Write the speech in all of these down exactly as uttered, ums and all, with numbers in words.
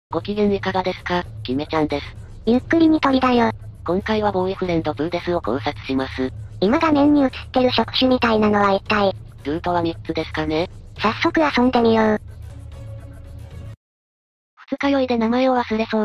ご機嫌いかがですか、キメちゃんです。 ゆっくりに鳥だよ。 今回はボーイフレンドプーデスを考察します。 今画面に映ってる触手みたいなのは一体。 ルートはみっつですかね。 早速遊んでみよう。 二日酔いで名前を忘れそう。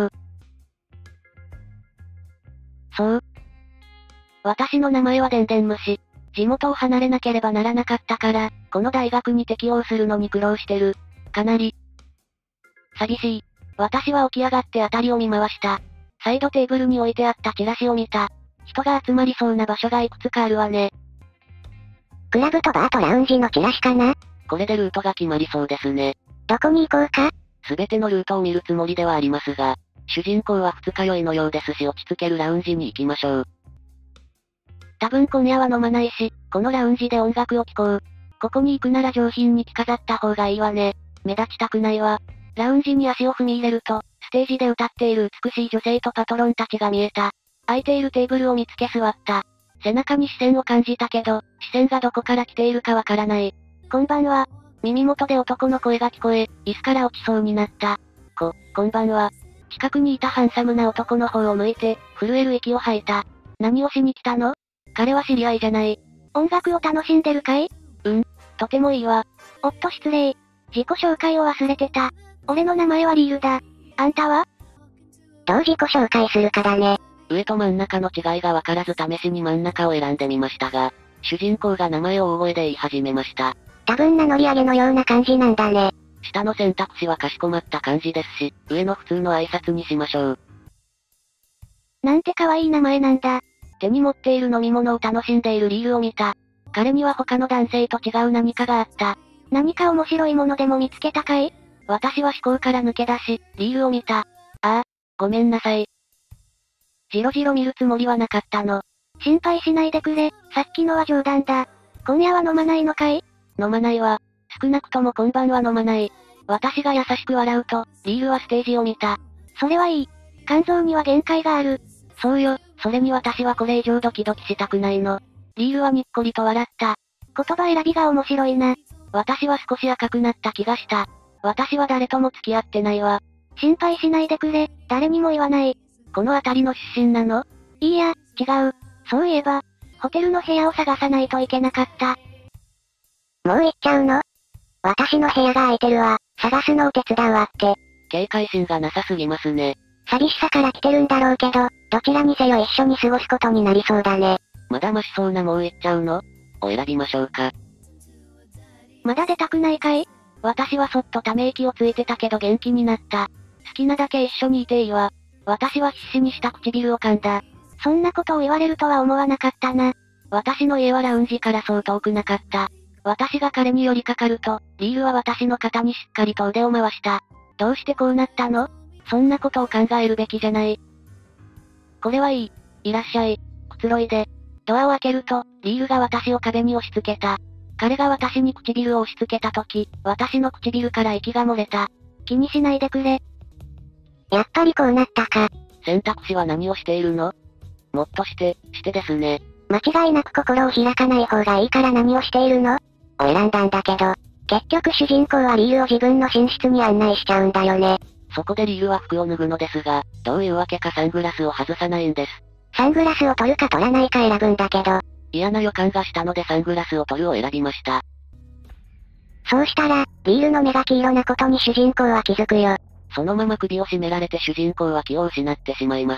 そう。私の名前はでんでん虫。地元を離れなければならなかったから、この大学に適応するのに苦労してる。かなり。寂しい。私は起き上がって辺りを見回した。サイドテーブルに置いてあったチラシを見た。人が集まりそうな場所がいくつかあるわね。 クラブとバーとラウンジのチラシかな？ これでルートが決まりそうですね。 どこに行こうか？ すべてのルートを見るつもりではありますが、主人公は二日酔いのようですし落ち着けるラウンジに行きましょう。多分今夜は飲まないし、このラウンジで音楽を聴こう。ここに行くなら上品に着飾った方がいいわね。目立ちたくないわ。ラウンジに足を踏み入れると、ステージで歌っている美しい女性とパトロンたちが見えた。空いているテーブルを見つけ座った。背中に視線を感じたけど、視線がどこから来ているかわからない。こんばんは。耳元で男の声が聞こえ、椅子から落ちそうになった。こ、こんばんは。近くにいたハンサムな男の方を向いて、震える息を吐いた。何をしに来たの？彼は知り合いじゃない。 音楽を楽しんでるかい？ うん、とてもいいわ。 おっと失礼。自己紹介を忘れてた。俺の名前はリールだ。あんたは？どう自己紹介するかだね。 上と真ん中の違いがわからず試しに真ん中を選んでみましたが、主人公が名前を大声で言い始めました。 多分名乗り上げのような感じなんだね。 下の選択肢はかしこまった感じですし、上の普通の挨拶にしましょう。 なんて可愛い名前なんだ。 手に持っている飲み物を楽しんでいるリールを見た。彼には他の男性と違う何かがあった。 何か面白いものでも見つけたかい？ 私は思考から抜け出し、リールを見た。ああ、ごめんなさい。じろじろ見るつもりはなかったの。 心配しないでくれ、さっきのは冗談だ。今夜は飲まないのかい？ 飲まないわ。少なくとも今晩は飲まない。私が優しく笑うと、リールはステージを見た。 それはいい。肝臓には限界がある。 そうよ、それに私はこれ以上ドキドキしたくないの。リールはにっこりと笑った。 言葉選びが面白いな。 私は少し赤くなった気がした。私は誰とも付き合ってないわ。 心配しないでくれ、誰にも言わない。 この辺りの出身なの？ いいや、違う。そういえば、ホテルの部屋を探さないといけなかった。もう行っちゃうの？私の部屋が空いてるわ。探すのを手伝うわって。 警戒心がなさすぎますね。 寂しさから来てるんだろうけど、どちらにせよ一緒に過ごすことになりそうだね。 まだマシそうなもう行っちゃうの？を選びましょうか。 まだ出たくないかい？ 私はそっとため息をついてたけど元気になった。好きなだけ一緒にいていいわ。私は必死にした唇を噛んだ。 そんなことを言われるとは思わなかったな。 私の家はラウンジからそう遠くなかった。私が彼に寄りかかると、リールは私の肩にしっかりと腕を回した。どうしてこうなったの？そんなことを考えるべきじゃない。これはいい。いらっしゃい。くつろいで。ドアを開けると、リールが私を壁に押し付けた。彼が私に唇を押し付けた時、私の唇から息が漏れた。 気にしないでくれ。やっぱりこうなったか。 選択肢は何をしているの？もっとして、してですね。 間違いなく心を開かない方がいいから何をしているの？を選んだんだけど、結局主人公はリールを自分の寝室に案内しちゃうんだよね。 そこでリールは服を脱ぐのですが、どういうわけかサングラスを外さないんです。 サングラスを取るか取らないか選ぶんだけど。 嫌な予感がしたのでサングラスを取るを選びました。 そうしたら、リールの目が黄色なことに主人公は気づくよ。 そのまま首を絞められて主人公は気を失ってしまいます。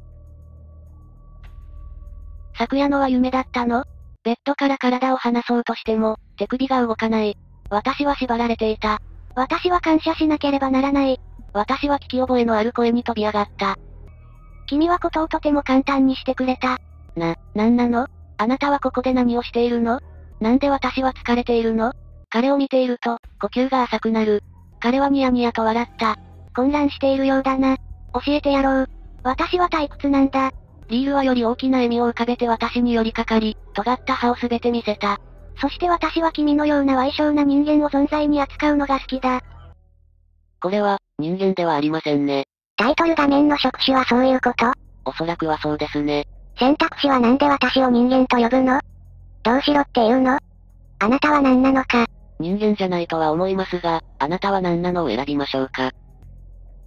昨夜のは夢だったの？ベッドから体を離そうとしても、手首が動かない。私は縛られていた。 私は感謝しなければならない。 私は聞き覚えのある声に飛び上がった。 君はことをとても簡単にしてくれた。 な、なんなの？あなたはここで何をしているの？なんで私は疲れているの？彼を見ていると、呼吸が浅くなる。彼はニヤニヤと笑った。 混乱しているようだな。教えてやろう。私は退屈なんだ。 リールはより大きな笑みを浮かべて私に寄りかかり、尖った歯をすべて見せた。 そして私は君のような矮小な人間を存在に扱うのが好きだ。 これは、人間ではありませんね。 タイトル画面の触手はそういうこと？ おそらくはそうですね。 選択肢はなんで私を人間と呼ぶの？どうしろって言うの？あなたは何なのか？ 人間じゃないとは思いますが、あなたは何なのを選びましょうか。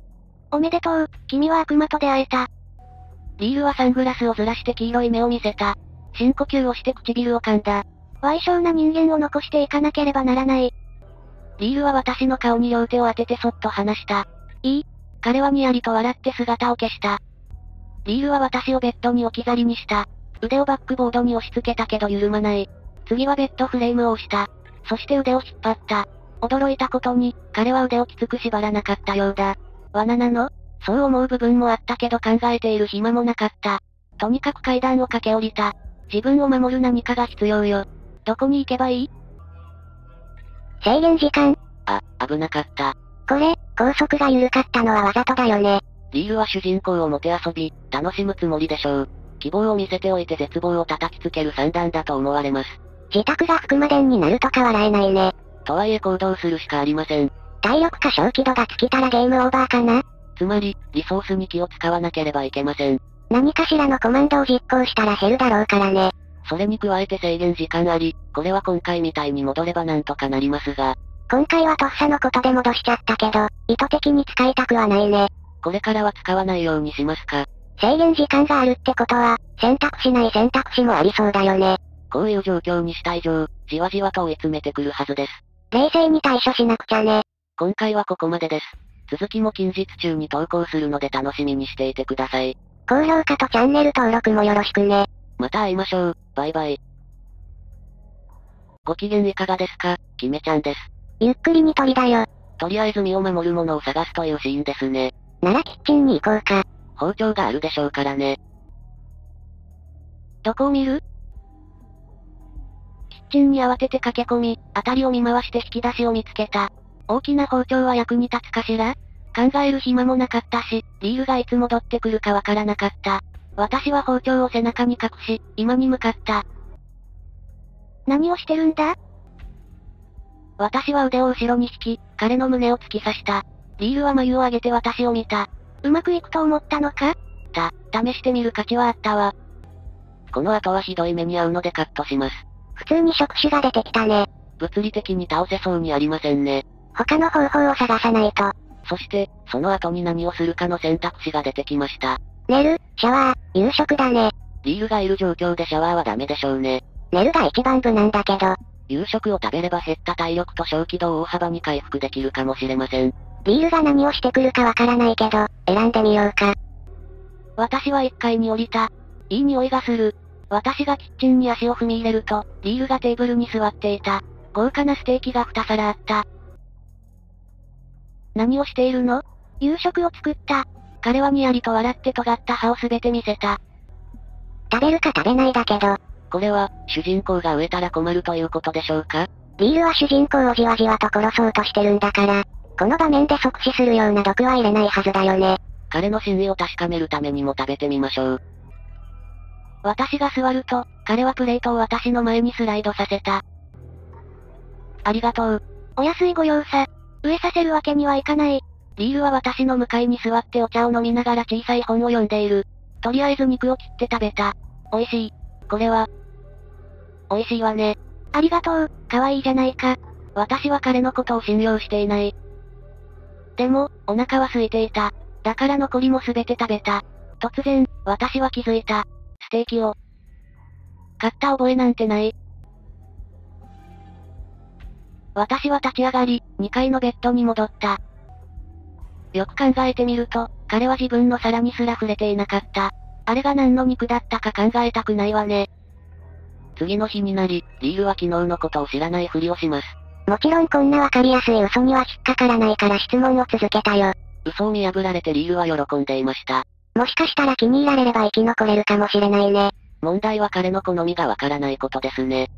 おめでとう、君は悪魔と出会えた。 リールはサングラスをずらして黄色い目を見せた。深呼吸をして唇を噛んだ。 賠償な人間を残していかなければならない。 リールは私の顔に両手を当ててそっと離した。いい。彼はにやりと笑って姿を消した。リールは私をベッドに置き去りにした。腕をバックボードに押し付けたけど緩まない。次はベッドフレームを押した。そして腕を引っ張った。驚いたことに、彼は腕をきつく縛らなかったようだ。罠なの？そう思う部分もあったけど考えている暇もなかった。とにかく階段を駆け下りた。自分を守る何かが必要よ。どこに行けばいい？ 制限時間。 あ、危なかった。 これ、高速が緩かったのはわざとだよね。 リールは主人公をもてあそび、楽しむつもりでしょう。希望を見せておいて絶望を叩きつける算段だと思われます。 自宅が福間伝になるとか笑えないね。 とはいえ行動するしかありません。 体力か小気度が尽きたらゲームオーバーかな？ つまり、リソースに気を使わなければいけません。 何かしらのコマンドを実行したら減るだろうからね。 それに加えて制限時間あり、これは今回みたいに戻ればなんとかなりますが。 今回はとっさのことで戻しちゃったけど、意図的に使いたくはないね。 これからは使わないようにしますか。 制限時間があるってことは、選択しない選択肢もありそうだよね。 こういう状況にした以上、じわじわと追い詰めてくるはずです。 冷静に対処しなくちゃね。 今回はここまでです。続きも近日中に投稿するので楽しみにしていてください。 高評価とチャンネル登録もよろしくね。 また会いましょう。バイバイ。ご機嫌いかがですか、キメちゃんです。 ゆっくりに鳥だよ。 とりあえず身を守るものを探すというシーンですね。 ならキッチンに行こうか。 包丁があるでしょうからね。 どこを見る？キッチンに慌てて駆け込み、辺りを見回して引き出しを見つけた。大きな包丁は役に立つかしら？考える暇もなかったし、リールがいつ戻ってくるかわからなかった。私は包丁を背中に隠し、今に向かった。何をしてるんだ？私は腕を後ろに引き、彼の胸を突き刺した。リールは眉を上げて私を見た。うまくいくと思ったのか？た、試してみる価値はあったわ。 この後はひどい目に遭うのでカットします。 普通に触手が出てきたね。 物理的に倒せそうにありませんね。 他の方法を探さないと。 そして、その後に何をするかの選択肢が出てきました。 寝る、シャワー、夕食だね。 リールがいる状況でシャワーはダメでしょうね。 寝るが一番無難だけど。 夕食を食べれば減った体力と小気道を大幅に回復できるかもしれません。 リールが何をしてくるかわからないけど、選んでみようか。 私はいっかいに降りた。いい匂いがする。私がキッチンに足を踏み入れると、リールがテーブルに座っていた。豪華なステーキがに皿あった。何をしているの？夕食を作った。彼はにやりと笑って尖った歯をすべて見せた。 食べるか食べないだけど。 これは、主人公が飢えたら困るということでしょうか？ リールは主人公をじわじわと殺そうとしてるんだから、この場面で即死するような毒は入れないはずだよね。 彼の真意を確かめるためにも食べてみましょう。私が座ると、彼はプレートを私の前にスライドさせた。ありがとう。お安いご用さ。飢えさせるわけにはいかない。リールは私の向かいに座ってお茶を飲みながら小さい本を読んでいる。とりあえず肉を切って食べた。美味しい。これは、美味しいわね。ありがとう、可愛いじゃないか。私は彼のことを信用していない。でも、お腹は空いていた。だから残りもすべて食べた。突然、私は気づいた。ステーキを。買った覚えなんてない。私は立ち上がり、にかいのベッドに戻った。よく考えてみると、彼は自分の皿にすら触れていなかった。あれが何の肉だったか考えたくないわね。次の日になり、リールは昨日のことを知らないふりをします。 もちろんこんなわかりやすい嘘には引っかからないから質問を続けたよ。 嘘を見破られてリールは喜んでいました。 もしかしたら気に入られれば生き残れるかもしれないね。 問題は彼の好みがわからないことですね。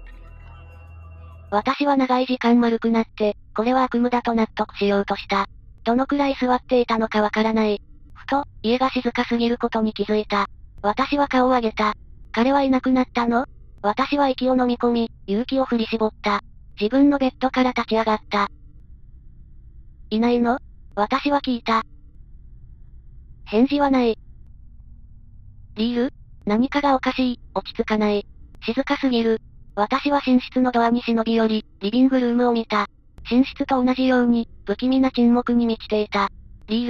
私は長い時間丸くなって、これは悪夢だと納得しようとした。どのくらい座っていたのかわからない。ふと、家が静かすぎることに気づいた。私は顔を上げた。彼はいなくなったの？私は息を飲み込み、勇気を振り絞った。自分のベッドから立ち上がった。いないの？私は聞いた。返事はない。リール？何かがおかしい、落ち着かない。静かすぎる。私は寝室のドアに忍び寄り、リビングルームを見た。寝室と同じように、不気味な沈黙に満ちていた。リール？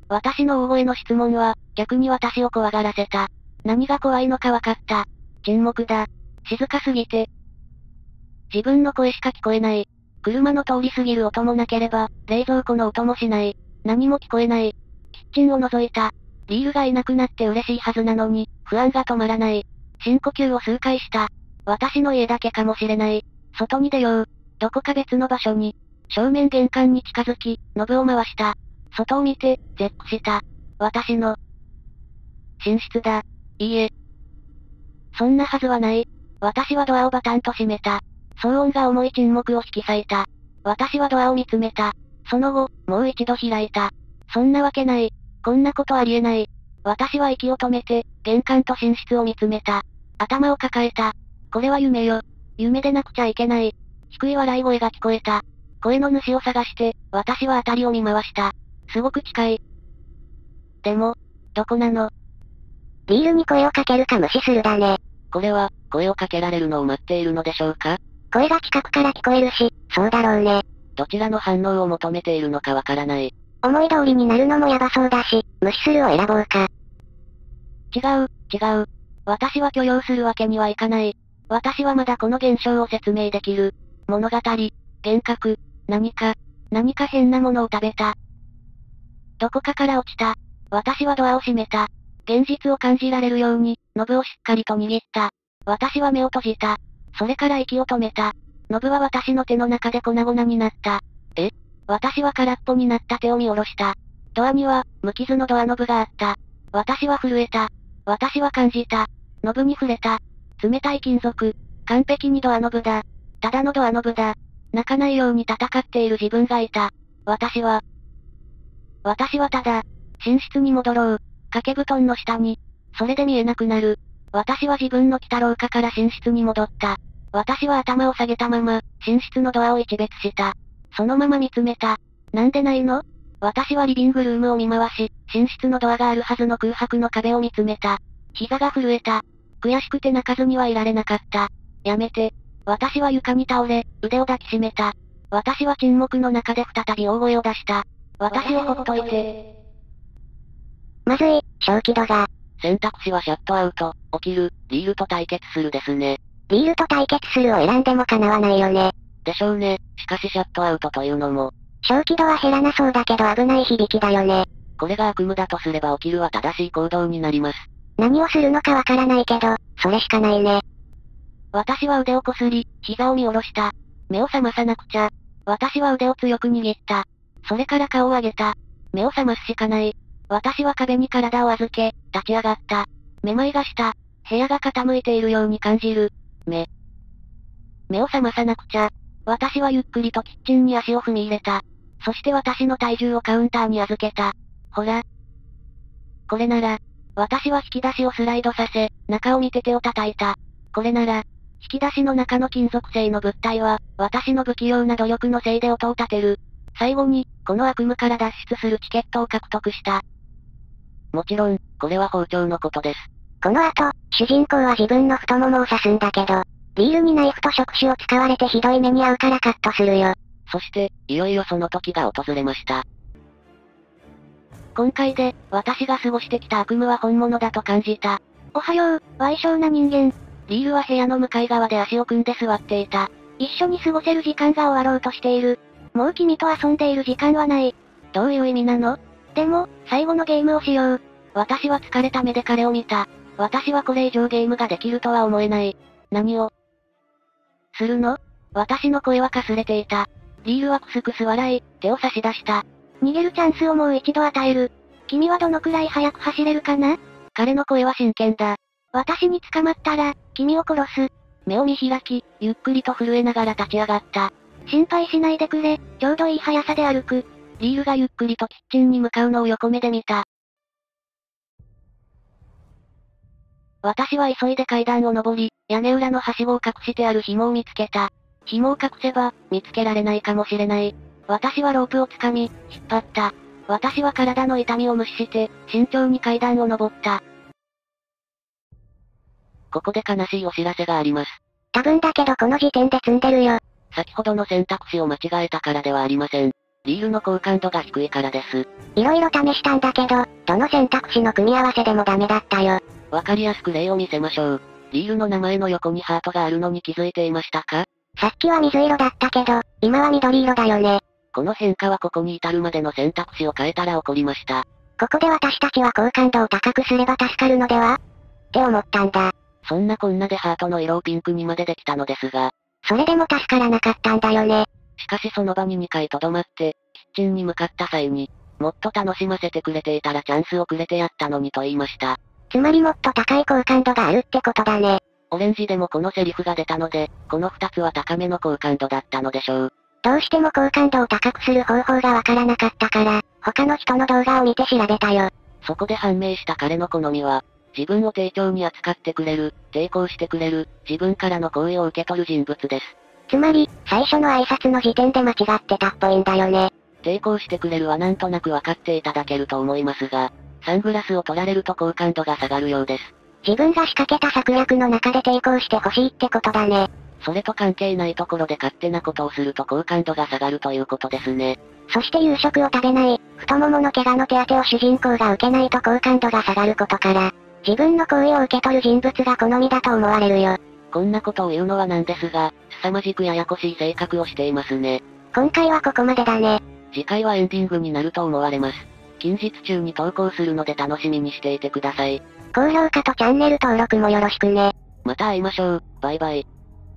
私の大声の質問は、逆に私を怖がらせた。何が怖いのかわかった。沈黙だ。静かすぎて。自分の声しか聞こえない。車の通り過ぎる音もなければ、冷蔵庫の音もしない。何も聞こえない。キッチンを覗いた。リールがいなくなって嬉しいはずなのに、不安が止まらない。深呼吸を数回した。私の家だけかもしれない。外に出よう。どこか別の場所に。正面玄関に近づき、ノブを回した。外を見て、絶句した。私の、寝室だ。いいえ。そんなはずはない。私はドアをバタンと閉めた。騒音が重い沈黙を引き裂いた。私はドアを見つめた。その後、もう一度開いた。そんなわけない。こんなことありえない。私は息を止めて、玄関と寝室を見つめた。頭を抱えた。これは夢よ。夢でなくちゃいけない。低い笑い声が聞こえた。声の主を探して、私は辺りを見回した。すごく近い。でも、どこなの？ リールに声をかけるか無視するだね。 これは、声をかけられるのを待っているのでしょうか？ 声が近くから聞こえるし、そうだろうね。 どちらの反応を求めているのかわからない。 思い通りになるのもヤバそうだし、無視するを選ぼうか。 違う、違う。私は許容するわけにはいかない。私はまだこの現象を説明できる。物語、幻覚、何か、何か変なものを食べた。どこかから落ちた。私はドアを閉めた。現実を感じられるように、ノブをしっかりと握った。私は目を閉じた。それから息を止めた。ノブは私の手の中で粉々になった。え？私は空っぽになった手を見下ろした。ドアには、無傷のドアノブがあった。私は震えた。私は感じた。ノブに触れた。冷たい金属。完璧にドアノブだ。ただのドアノブだ。泣かないように戦っている自分がいた。私は、私はただ、寝室に戻ろう。掛け布団の下に。それで見えなくなる。私は自分の来た廊下から寝室に戻った。私は頭を下げたまま、寝室のドアを一別した。そのまま見つめた。なんでないの？私はリビングルームを見回し、寝室のドアがあるはずの空白の壁を見つめた。膝が震えた。悔しくて泣かずにはいられなかった。やめて。私は床に倒れ、腕を抱きしめた。私は沈黙の中で再び大声を出した。私をほっといて。 まずい、小気度が。 選択肢はシャットアウト、起きる、リールと対決するですね。 リールと対決するを選んでも叶わないよね。 でしょうね。しかしシャットアウトというのも。 小気度は減らなそうだけど危ない響きだよね。 これが悪夢だとすれば起きるは正しい行動になります。 何をするのかわからないけど、それしかないね。 私は腕をこすり、膝を見下ろした。目を覚まさなくちゃ。私は腕を強く握った。それから顔を上げた。目を覚ますしかない。私は壁に体を預け、立ち上がった。めまいがした。部屋が傾いているように感じる。目。目を覚まさなくちゃ。私はゆっくりとキッチンに足を踏み入れた。そして私の体重をカウンターに預けた。ほら。これなら。私は引き出しをスライドさせ、中を見て手を叩いた。これなら。引き出しの中の金属製の物体は、私の不器用な努力のせいで音を立てる。最後に、この悪夢から脱出するチケットを獲得した。もちろん、これは包丁のことです。 この後、主人公は自分の太ももを刺すんだけど、リールにナイフと触手を使われてひどい目に遭うからカットするよ。 そして、いよいよその時が訪れました。今回で、私が過ごしてきた悪夢は本物だと感じた。 おはよう、矮小な人間。 リールは部屋の向かい側で足を組んで座っていた。 一緒に過ごせる時間が終わろうとしている。もう君と遊んでいる時間はない。 どういう意味なの？ でも、最後のゲームをしよう。 私は疲れた目で彼を見た。私はこれ以上ゲームができるとは思えない。何をするの？私の声はかすれていた。リールはクスクス笑い、手を差し出した。 逃げるチャンスをもう一度与える。君はどのくらい速く走れるかな？ 彼の声は真剣だ。 私に捕まったら、君を殺す。 目を見開き、ゆっくりと震えながら立ち上がった。 心配しないでくれ、ちょうどいい速さで歩く。 リールがゆっくりとキッチンに向かうのを横目で見た。私は急いで階段を登り、屋根裏のはしごを隠してある紐を見つけた。紐を隠せば、見つけられないかもしれない。私はロープをつかみ、引っ張った。私は体の痛みを無視して、慎重に階段を登った。ここで悲しいお知らせがあります。 多分だけどこの時点で積んでるよ。 先ほどの選択肢を間違えたからではありません。 リールの好感度が低いからです。 いろいろ試したんだけど、どの選択肢の組み合わせでもダメだったよ。 わかりやすく例を見せましょう。リールの名前の横にハートがあるのに気づいていましたか？ さっきは水色だったけど、今は緑色だよね。 この変化はここに至るまでの選択肢を変えたら起こりました。 ここで私たちは好感度を高くすれば助かるのではって思ったんだ。 そんなこんなでハートの色をピンクにまでできたのですが、 それでも助からなかったんだよね。 しかしその場ににかいとどまって、キッチンに向かった際に、もっと楽しませてくれていたらチャンスをくれてやったのにと言いました。 つまりもっと高い好感度があるってことだね。 オレンジでもこのセリフが出たので、この二つは高めの好感度だったのでしょう。 どうしても好感度を高くする方法がわからなかったから、他の人の動画を見て調べたよ。 そこで判明した彼の好みは、自分を丁重に扱ってくれる、抵抗してくれる、自分からの好意を受け取る人物です。 つまり、最初の挨拶の時点で間違ってたっぽいんだよね。 抵抗してくれるはなんとなくわかっていただけると思いますが、サングラスを取られると好感度が下がるようです。 自分が仕掛けた策略の中で抵抗してほしいってことだね。 それと関係ないところで勝手なことをすると好感度が下がるということですね。 そして夕食を食べない、太ももの怪我の手当てを主人公が受けないと好感度が下がることから、自分の行為を受け取る人物が好みだと思われるよ。 こんなことを言うのはなんですが、凄まじくややこしい性格をしていますね。 今回はここまでだね。 次回はエンディングになると思われます。近日中に投稿するので楽しみにしていてください。 高評価とチャンネル登録もよろしくね。 また会いましょう。バイバイ。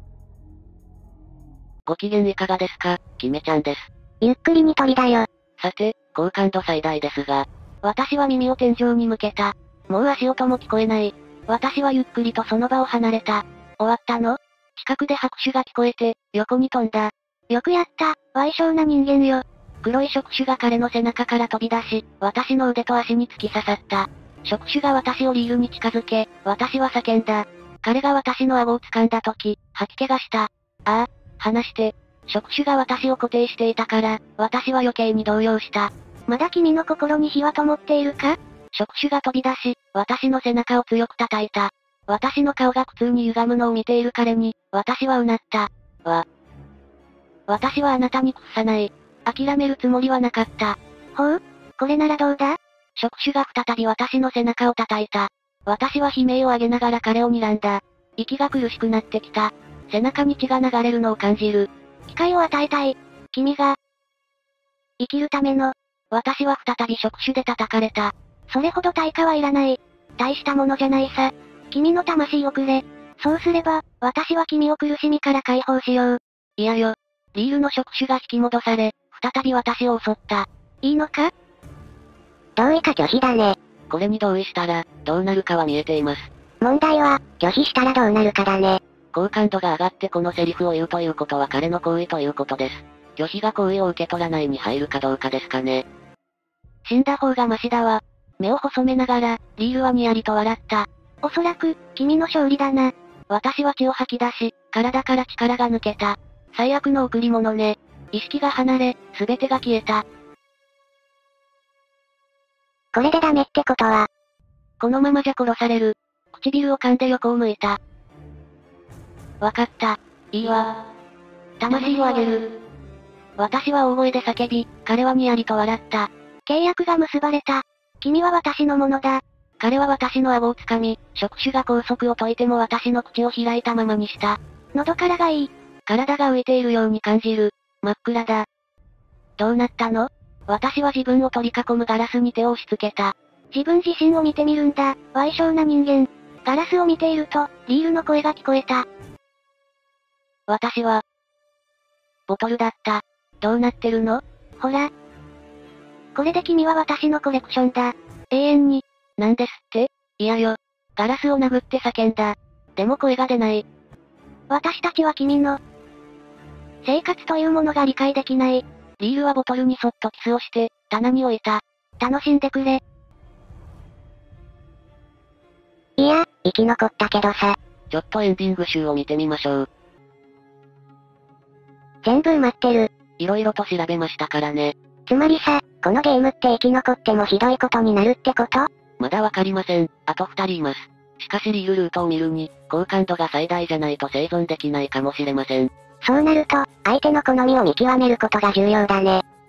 ご機嫌いかがですか、キメちゃんです。 ゆっくりに鳥だよ。 さて、好感度最大ですが、 私は耳を天井に向けた。もう足音も聞こえない。私はゆっくりとその場を離れた。終わったの？近くで拍手が聞こえて、横に飛んだ。よくやった、矮小な人間よ。黒い触手が彼の背中から飛び出し、私の腕と足に突き刺さった。触手が私をリールに近づけ、私は叫んだ。彼が私の顎を掴んだ時、吐き気がした。ああ、離して。触手が私を固定していたから、私は余計に動揺した。まだ君の心に火は灯っているか？触手が飛び出し、私の背中を強く叩いた。私の顔が苦痛に歪むのを見ている彼に、私はうなった。わ。私はあなたに屈さない。諦めるつもりはなかった。ほう？これならどうだ？触手が再び私の背中を叩いた。私は悲鳴を上げながら彼を睨んだ。息が苦しくなってきた。背中に血が流れるのを感じる。機会を与えたい。君が、生きるための、私は再び触手で叩かれた。それほど対価はいらない。大したものじゃないさ。君の魂をくれ。そうすれば、私は君を苦しみから解放しよう。いやよ。リールの触手が引き戻され、再び私を襲った。いいのか？同意か拒否だね。 これに同意したら、どうなるかは見えています。 問題は、拒否したらどうなるかだね。 好感度が上がってこのセリフを言うということは彼の行為ということです。拒否が行為を受け取らないに入るかどうかですかね。 死んだ方がマシだわ。目を細めながら、リールはにやりと笑った。おそらく、君の勝利だな。私は血を吐き出し、体から力が抜けた。最悪の贈り物ね。意識が離れ、すべてが消えた。これでダメってことは、このままじゃ殺される。唇を噛んで横を向いた。わかった。いいわ。魂をあげる。私は大声で叫び、彼はにやりと笑った。契約が結ばれた。君は私のものだ。彼は私の顎を掴み、触手が拘束を解いても私の口を開いたままにした。喉からがいい。体が浮いているように感じる。真っ暗だ。どうなったの？私は自分を取り囲むガラスに手を押し付けた。自分自身を見てみるんだ、矮小な人間。ガラスを見ていると、リールの声が聞こえた。私は、ボトルだった。どうなってるの？ほら。これで君は私のコレクションだ。永遠に。なんですって？いやよ。ガラスを殴って叫んだ。でも声が出ない。私たちは君の、生活というものが理解できない。リールはボトルにそっとキスをして、棚に置いた。楽しんでくれ。いや、生き残ったけどさ。 ちょっとエンディング集を見てみましょう。 全部埋まってる。 色々と調べましたからね。 つまりさ、このゲームって生き残ってもひどいことになるってこと？ まだわかりません。あとふたりいます。しかしリールルートを見るに、好感度が最大じゃないと生存できないかもしれません。 そうなると、相手の好みを見極めることが重要だね。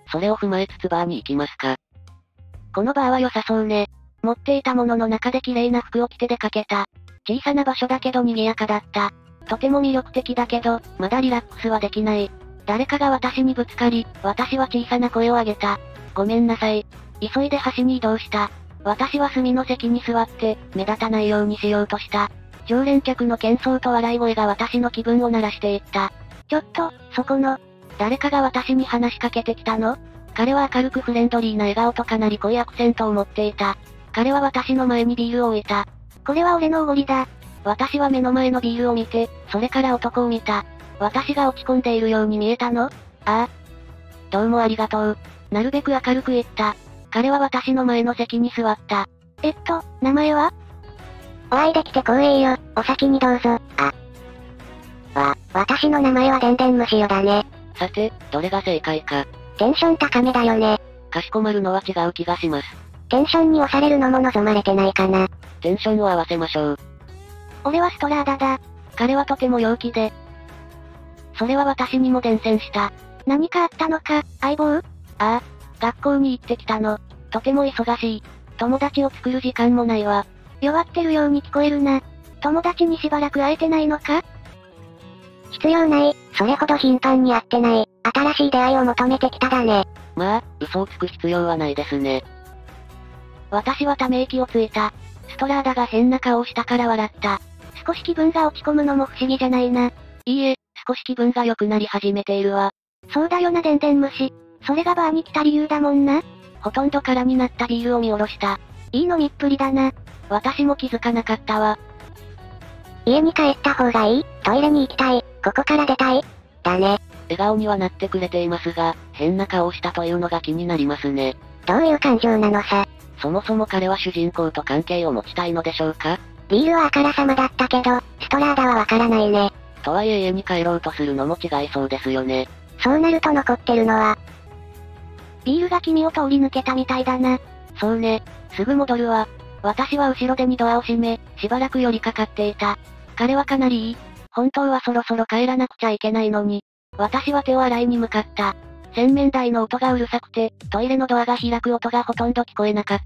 それを踏まえつつバーに行きますか。 このバーは良さそうね。持っていたものの中で綺麗な服を着て出かけた。小さな場所だけど賑やかだった。とても魅力的だけど、まだリラックスはできない。誰かが私にぶつかり、私は小さな声を上げた。ごめんなさい。急いで端に移動した。私は隅の席に座って、目立たないようにしようとした。常連客の喧騒と笑い声が私の気分を鳴らしていった。ちょっと、そこの、誰かが私に話しかけてきたの？彼は明るくフレンドリーな笑顔とかなり濃いアクセントを持っていた。彼は私の前にビールを置いた。これは俺のおごりだ。私は目の前のビールを見て、それから男を見た。私が落ち込んでいるように見えたの？ああ。どうもありがとう。なるべく明るく言った。彼は私の前の席に座った。えっと、名前は？ お会いできて光栄よ。お先にどうぞ。あ。わ、私の名前はでんでんむしよだね。 さて、どれが正解か。 テンション高めだよね。 かしこまるのは違う気がします。 テンションに押されるのも望まれてないかな。 テンションを合わせましょう。 俺はストラーダだ。彼はとても陽気で。それは私にも伝染した。何かあったのか、相棒？ああ、学校に行ってきたの。とても忙しい。友達を作る時間もないわ。弱ってるように聞こえるな。友達にしばらく会えてないのか？ 必要ない。それほど頻繁に会ってない。新しい出会いを求めてきただね。 まあ、嘘をつく必要はないですね。 私はため息をついた。ストラーダが変な顔をしたから笑った。少し気分が落ち込むのも不思議じゃないな。いいえ、少し気分が良くなり始めているわ。そうだよなでんでん虫。それがバーに来た理由だもんな。ほとんど空になったビールを見下ろした。いい飲みっぷりだな。私も気づかなかったわ。 家に帰った方がいい？トイレに行きたい。ここから出たい。だね。 笑顔にはなってくれていますが、変な顔をしたというのが気になりますね。 どういう感情なのさ。 そもそも彼は主人公と関係を持ちたいのでしょうか？ ビールはあからさまだったけど、ストラーダはわからないね。 とはいえ家に帰ろうとするのも違いそうですよね。 そうなると残ってるのは、 ビールが君を通り抜けたみたいだな。そうね、すぐ戻るわ。私は後ろ手にドアを閉め、しばらく寄りかかっていた。彼はかなりいい。本当はそろそろ帰らなくちゃいけないのに。私は手を洗いに向かった。洗面台の音がうるさくて、トイレのドアが開く音がほとんど聞こえなかった。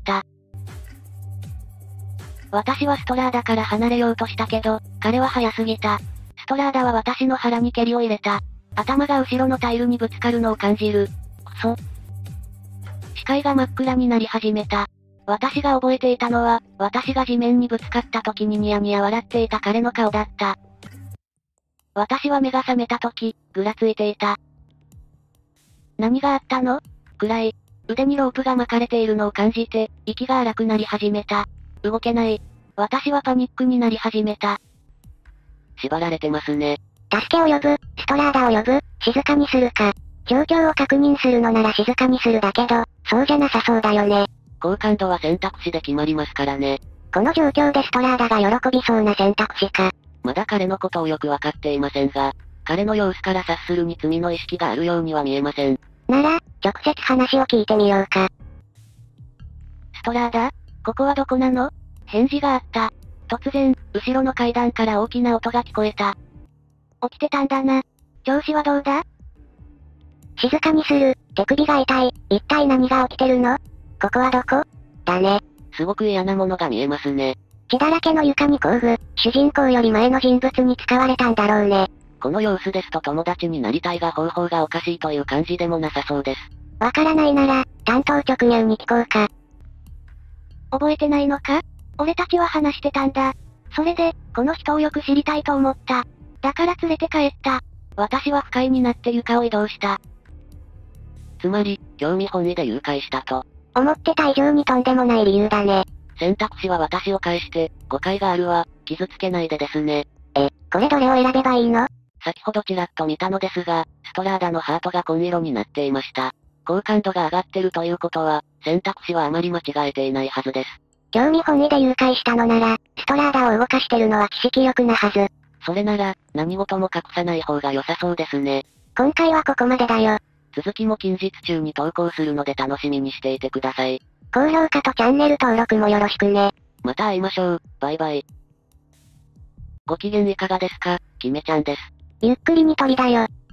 私はストラーダから離れようとしたけど、彼は早すぎた。ストラーダは私の腹に蹴りを入れた。頭が後ろのタイルにぶつかるのを感じる。くそ。視界が真っ暗になり始めた。私が覚えていたのは、私が地面にぶつかった時にニヤニヤ笑っていた彼の顔だった。私は目が覚めた時、ぐらついていた。何があったの？暗い。腕にロープが巻かれているのを感じて、息が荒くなり始めた。動けない。私はパニックになり始めた。 縛られてますね。 助けを呼ぶ、ストラーダを呼ぶ、静かにするか。状況を確認するのなら静かにするだけど、そうじゃなさそうだよね。 好感度は選択肢で決まりますからね。 この状況でストラーダが喜びそうな選択肢か。 まだ彼のことをよくわかっていませんが、彼の様子から察するに罪の意識があるようには見えません。 なら、直接話を聞いてみようか。 ストラーダ？ここはどこなの？返事があった。突然、後ろの階段から大きな音が聞こえた。起きてたんだな。調子はどうだ？ 静かにする。手首が痛い。一体何が起きてるの？ここはどこ？だね。 すごく嫌なものが見えますね。 血だらけの床に工具。主人公より前の人物に使われたんだろうね。 この様子ですと友達になりたいが方法がおかしいという感じでもなさそうです。 わからないなら、担当直入に聞こうか。 覚えてないのか？俺たちは話してたんだ。それで、この人をよく知りたいと思った。だから連れて帰った。私は不快になって床を移動した。 つまり、興味本位で誘拐したと。 思ってた以上にとんでもない理由だね。 選択肢は私を返して、誤解があるわ、傷つけないでですね。 え、これどれを選べばいいの？ 先ほどちらっと見たのですが、ストラーダのハートが紺色になっていました。好感度が上がってるということは、選択肢はあまり間違えていないはずです。 興味本位で誘拐したのなら、ストラーダを動かしてるのは知識力なはず。 それなら、何事も隠さない方が良さそうですね。 今回はここまでだよ。 続きも近日中に投稿するので楽しみにしていてください。 高評価とチャンネル登録もよろしくね。 また会いましょう。バイバイ。ご機嫌いかがですか？キメちゃんです。 ゆっくりに鳥だよ。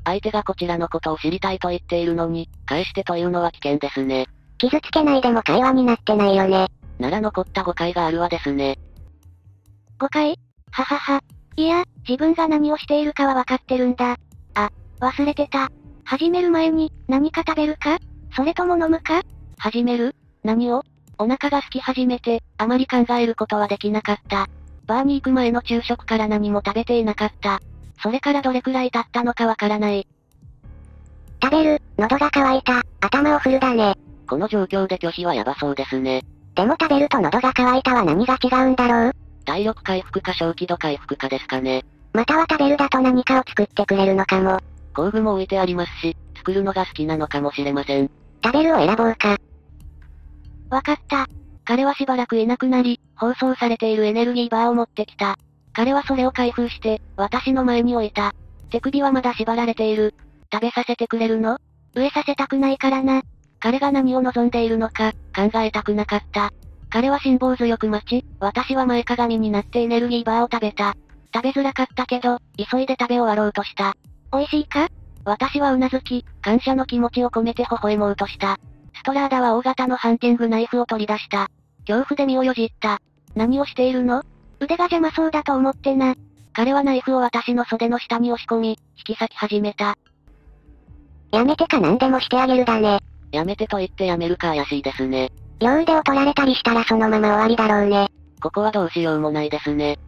相手がこちらのことを知りたいと言っているのに、返してというのは危険ですね。 傷つけないでも会話になってないよね。 なら残った誤解があるわですね。 誤解？ははは。いや、自分が何をしているかはわかってるんだ。あ、忘れてた。始める前に、何か食べるか？それとも飲むか？始める？何を？お腹が空き始めて、あまり考えることはできなかった。バーに行く前の昼食から何も食べていなかった。それからどれくらい経ったのかわからない。 食べる、喉が渇いた、頭を振るだね。 この状況で拒否はヤバそうですね。 でも食べると喉が渇いたは何が違うんだろう？ 体力回復か小気度回復かですかね。 または食べるだと何かを作ってくれるのかも。 工具も置いてありますし、作るのが好きなのかもしれません。 食べるを選ぼうか。 わかった。彼はしばらくいなくなり、包装されているエネルギーバーを持ってきた。彼はそれを開封して、私の前に置いた。手首はまだ縛られている。食べさせてくれるの？飢えさせたくないからな。彼が何を望んでいるのか、考えたくなかった。彼は辛抱強く待ち、私は前かがみになってエネルギーバーを食べた。食べづらかったけど、急いで食べ終わろうとした。美味しいか？私はうなずき、感謝の気持ちを込めて微笑もうとした。ストラーダは大型のハンティングナイフを取り出した。恐怖で身をよじった。何をしているの？腕が邪魔そうだと思ってな。彼はナイフを私の袖の下に押し込み、引き裂き始めた。 やめてか何でもしてあげるだね。 やめてと言ってやめるか怪しいですね。 両腕を取られたりしたらそのまま終わりだろうね。 ここはどうしようもないですね。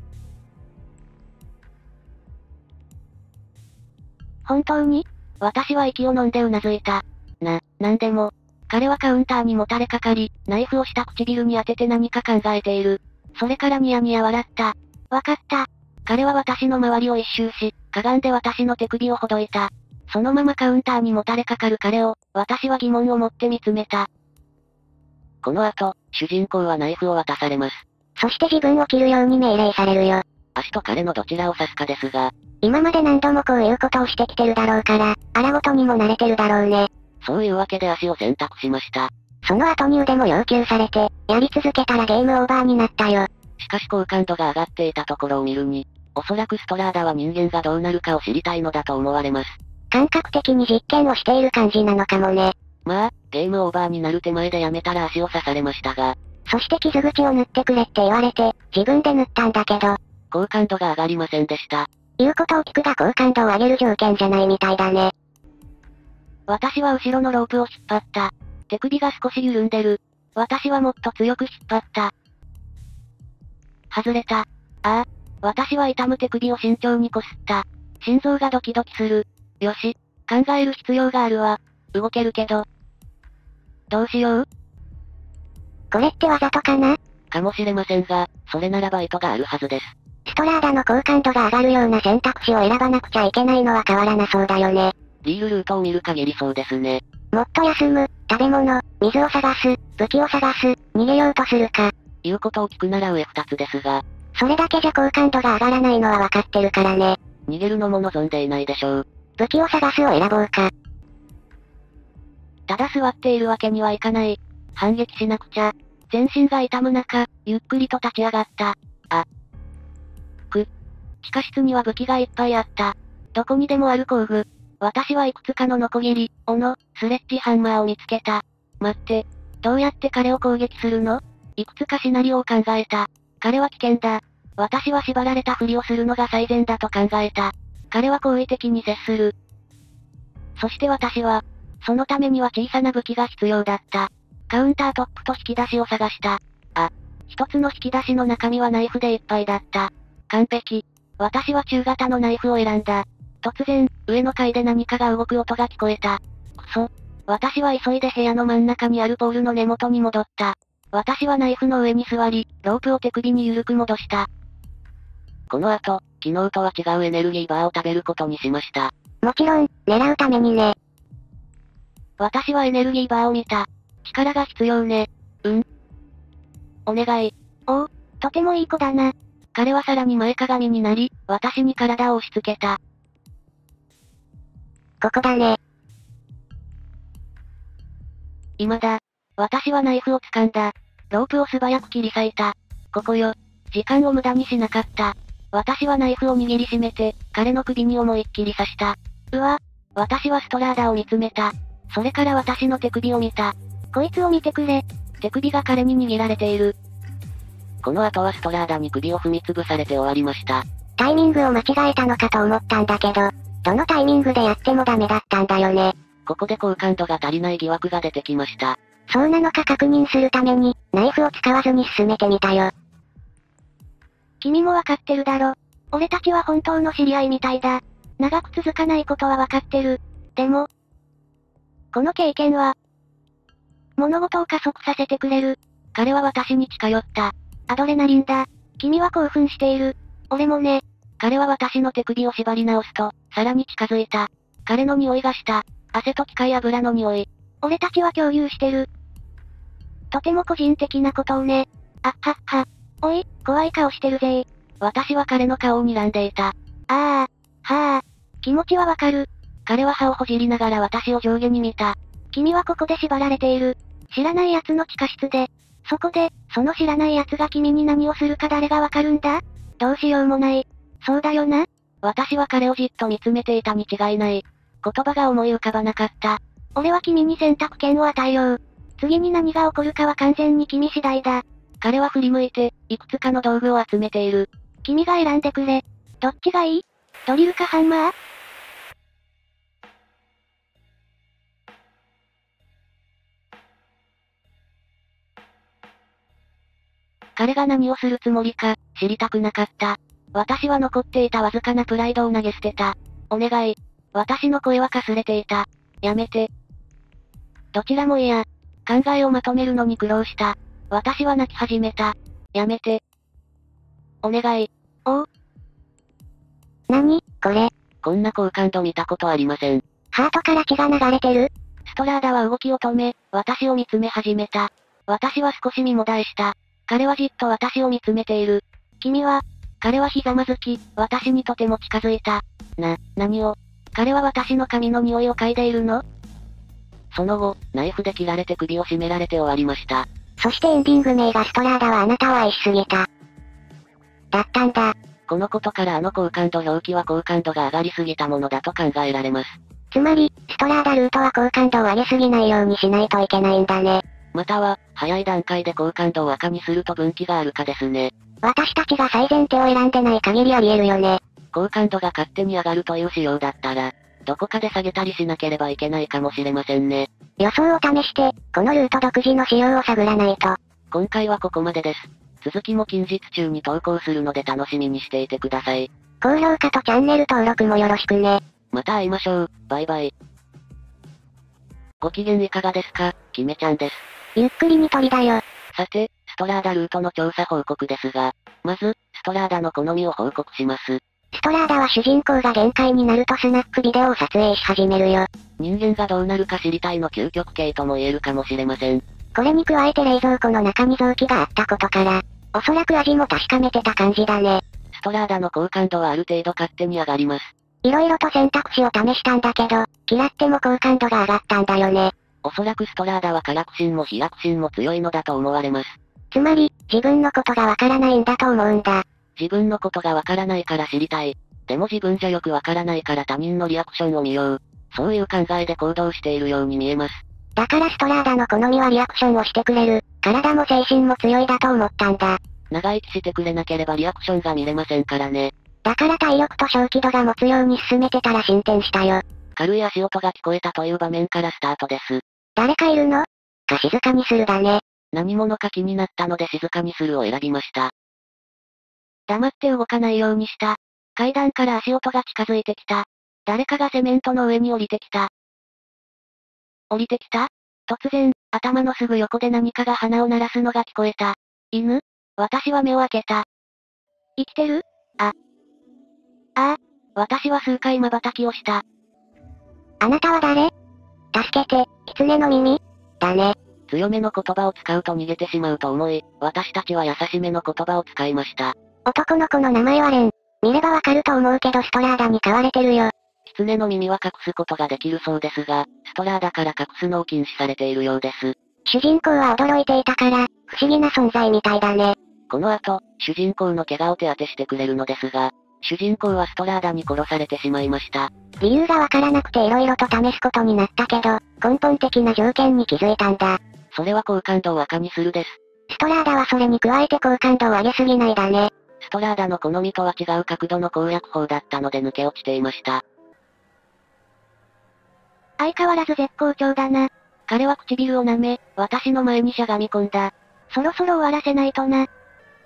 本当に？私は息を飲んでうなずいた。な、なんでも。彼はカウンターにもたれかかり、ナイフをした唇に当てて何か考えている。それからニヤニヤ笑った。わかった。彼は私の周りを一周し、かがんで私の手首をほどいた。そのままカウンターにもたれかかる彼を、私は疑問を持って見つめた。 この後、主人公はナイフを渡されます。 そして自分を切るように命令されるよ。 足と彼のどちらを指すかですが。 今まで何度もこういうことをしてきてるだろうから、あらごとにも慣れてるだろうね。 そういうわけで足を選択しました。 その後に腕も要求されて、やり続けたらゲームオーバーになったよ。 しかし好感度が上がっていたところを見るに、おそらくストラーダは人間がどうなるかを知りたいのだと思われます。 感覚的に実験をしている感じなのかもね。 まあ、ゲームオーバーになる手前でやめたら足を刺されましたが。 そして傷口を塗ってくれって言われて、自分で塗ったんだけど。 好感度が上がりませんでした。 言うことを聞くが好感度を上げる条件じゃないみたいだね。 私は後ろのロープを引っ張った。手首が少し緩んでる。私はもっと強く引っ張った。外れた。ああ。私は痛む手首を慎重にこすった。心臓がドキドキする。よし。考える必要があるわ。動けるけど。どうしよう？ これってわざとかな？ かもしれませんが、それならバイトがあるはずです。 ストラーダの好感度が上がるような選択肢を選ばなくちゃいけないのは変わらなそうだよね。 リールルートを見る限りそうですね。 もっと休む、食べ物、水を探す、武器を探す、逃げようとするか。 言うことを聞くなら上二つですが。 それだけじゃ好感度が上がらないのは分かってるからね。 逃げるのも望んでいないでしょう。 武器を探すを選ぼうか。 ただ座っているわけにはいかない。反撃しなくちゃ。全身が痛む中、ゆっくりと立ち上がった。あ。く。地下室には武器がいっぱいあった。どこにでもある工具。私はいくつかのノコギリ、斧、スレッジハンマーを見つけた。待って。どうやって彼を攻撃するの？いくつかシナリオを考えた。彼は危険だ。私は縛られたふりをするのが最善だと考えた。彼は好意的に接する。そして私は、そのためには小さな武器が必要だった。カウンタートップと引き出しを探した。あ、一つの引き出しの中身はナイフでいっぱいだった。完璧。私は中型のナイフを選んだ。突然、上の階で何かが動く音が聞こえた。くそ。私は急いで部屋の真ん中にあるポールの根元に戻った。私はナイフの上に座り、ロープを手首に緩く戻した。 この後、昨日とは違うエネルギーバーを食べることにしました。 もちろん、狙うためにね。 私はエネルギーバーを見た。力が必要ね。うん。お願い。おお、とてもいい子だな。彼はさらに前かがみになり、私に体を押し付けた。 ここだね。 今だ。私はナイフを掴んだ。ロープを素早く切り裂いた。ここよ。時間を無駄にしなかった。私はナイフを握りしめて、彼の首に思いっきり刺した。 うわ。私はストラーダを見つめた。それから私の手首を見た。 こいつを見てくれ。 手首が彼に握られている。この後はストラーダに首を踏みつぶされて終わりました。 タイミングを間違えたのかと思ったんだけど、どのタイミングでやってもダメだったんだよね。 ここで好感度が足りない疑惑が出てきました。 そうなのか確認するために、ナイフを使わずに進めてみたよ。君もわかってるだろ。俺たちは本当の知り合いみたいだ。長く続かないことはわかってる。でも、この経験は、物事を加速させてくれる。 彼は私に近寄った。 アドレナリンだ。君は興奮している。俺もね。 彼は私の手首を縛り直すと、さらに近づいた。彼の匂いがした。汗と機械油の匂い。 俺たちは共有してる。とても個人的なことをね。あっはっは。おい、怖い顔してるぜ。 私は彼の顔を睨んでいた。 ああ、はあ。気持ちはわかる。 彼は歯をほじりながら私を上下に見た。 君はここで縛られている。知らない奴の地下室で。そこで、その知らない奴が君に何をするか誰がわかるんだ？どうしようもない。そうだよな？ 私は彼をじっと見つめていたに違いない。言葉が思い浮かばなかった。 俺は君に選択権を与えよう。次に何が起こるかは完全に君次第だ。 彼は振り向いて、いくつかの道具を集めている。 君が選んでくれ。どっちがいい？ドリルかハンマー？ 彼が何をするつもりか、知りたくなかった。私は残っていたわずかなプライドを投げ捨てた。お願い。私の声はかすれていた。やめて。どちらも嫌。考えをまとめるのに苦労した。私は泣き始めた。やめて。お願い。 おう。何、これ。 こんな好感度見たことありません。 ハートから血が流れてる？ ストラーダは動きを止め、私を見つめ始めた。私は少し身もだえした。彼はじっと私を見つめている。君は、彼はひざまずき、私にとても近づいた。な、何を？彼は私の髪の匂いを嗅いでいるの？その後、ナイフで切られて首を絞められて終わりました。 そしてエンディング名がストラーダはあなたを愛しすぎた。だったんだ。 このことからあの好感度表記は好感度が上がりすぎたものだと考えられます。 つまり、ストラーダルートは好感度を上げすぎないようにしないといけないんだね。 または、早い段階で好感度を赤にすると分岐があるかですね。 私たちが最善手を選んでない限りあり得るよね。 好感度が勝手に上がるという仕様だったら、どこかで下げたりしなければいけないかもしれませんね。 予想を試して、このルート独自の仕様を探らないと。 今回はここまでです。続きも近日中に投稿するので楽しみにしていてください。 高評価とチャンネル登録もよろしくね。 また会いましょう。バイバイ。ご機嫌いかがですか、キメちゃんです。 ゆっくりに鳥だよ。 さて、ストラーダルートの調査報告ですが、まず、ストラーダの好みを報告します。 ストラーダは主人公が限界になるとスナックビデオを撮影し始めるよ。 人間がどうなるか知りたいの究極系とも言えるかもしれません。 これに加えて冷蔵庫の中に臓器があったことから、おそらく味も確かめてた感じだね。 ストラーダの好感度はある程度勝手に上がります。 色々と選択肢を試したんだけど、嫌っても好感度が上がったんだよね。 おそらくストラーダは科学心も飛躍心も強いのだと思われます。 つまり、自分のことがわからないんだと思うんだ。 自分のことがわからないから知りたい。でも自分じゃよくわからないから他人のリアクションを見よう。そういう考えで行動しているように見えます。 だからストラーダの好みはリアクションをしてくれる。体も精神も強いだと思ったんだ。 長生きしてくれなければリアクションが見れませんからね。 だから体力と小気度が持つように進めてたら進展したよ。 軽い足音が聞こえたという場面からスタートです。 誰かいるの？か静かにするだね。 何者か気になったので静かにするを選びました。黙って動かないようにした。階段から足音が近づいてきた。誰かがセメントの上に降りてきた。降りてきた？突然、頭のすぐ横で何かが鼻を鳴らすのが聞こえた。犬？私は目を開けた。 生きてる？ あ。ああ、私は数回瞬きをした。 あなたは誰？助けて、狐の耳？だね。 強めの言葉を使うと逃げてしまうと思い、私たちは優しめの言葉を使いました。 男の子の名前はレン。見ればわかると思うけどストラーダに飼われてるよ。 狐の耳は隠すことができるそうですが、ストラーダから隠すのを禁止されているようです。 主人公は驚いていたから、不思議な存在みたいだね。 この後、主人公の怪我を手当てしてくれるのですが、主人公はストラーダに殺されてしまいました。 理由がわからなくて色々と試すことになったけど、根本的な条件に気づいたんだ。 それは好感度を赤にするです。 ストラーダはそれに加えて好感度を上げすぎないだね。 ストラーダの好みとは違う角度の攻略法だったので抜け落ちていました。 相変わらず絶好調だな。彼は唇を舐め、私の前にしゃがみ込んだ。そろそろ終わらせないとな。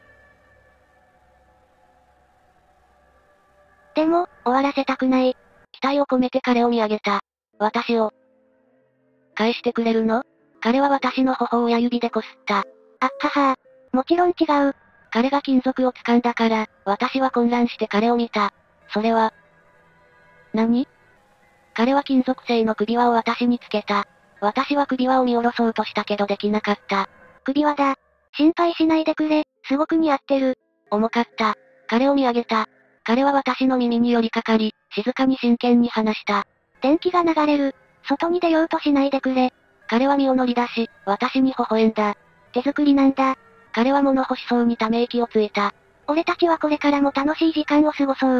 でも、終わらせたくない。期待を込めて彼を見上げた。私を。返してくれるの？彼は私の頬を親指でこすった。あっははー。もちろん違う。彼が金属を掴んだから、私は混乱して彼を見た。それは。何？彼は金属製の首輪を私につけた。私は首輪を見下ろそうとしたけどできなかった。首輪だ。心配しないでくれ、すごく似合ってる。重かった。彼を見上げた。彼は私の耳に寄りかかり、静かに真剣に話した。電気が流れる。外に出ようとしないでくれ。彼は身を乗り出し、私に微笑んだ。手作りなんだ。彼は物欲しそうにため息をついた。俺たちはこれからも楽しい時間を過ごそう。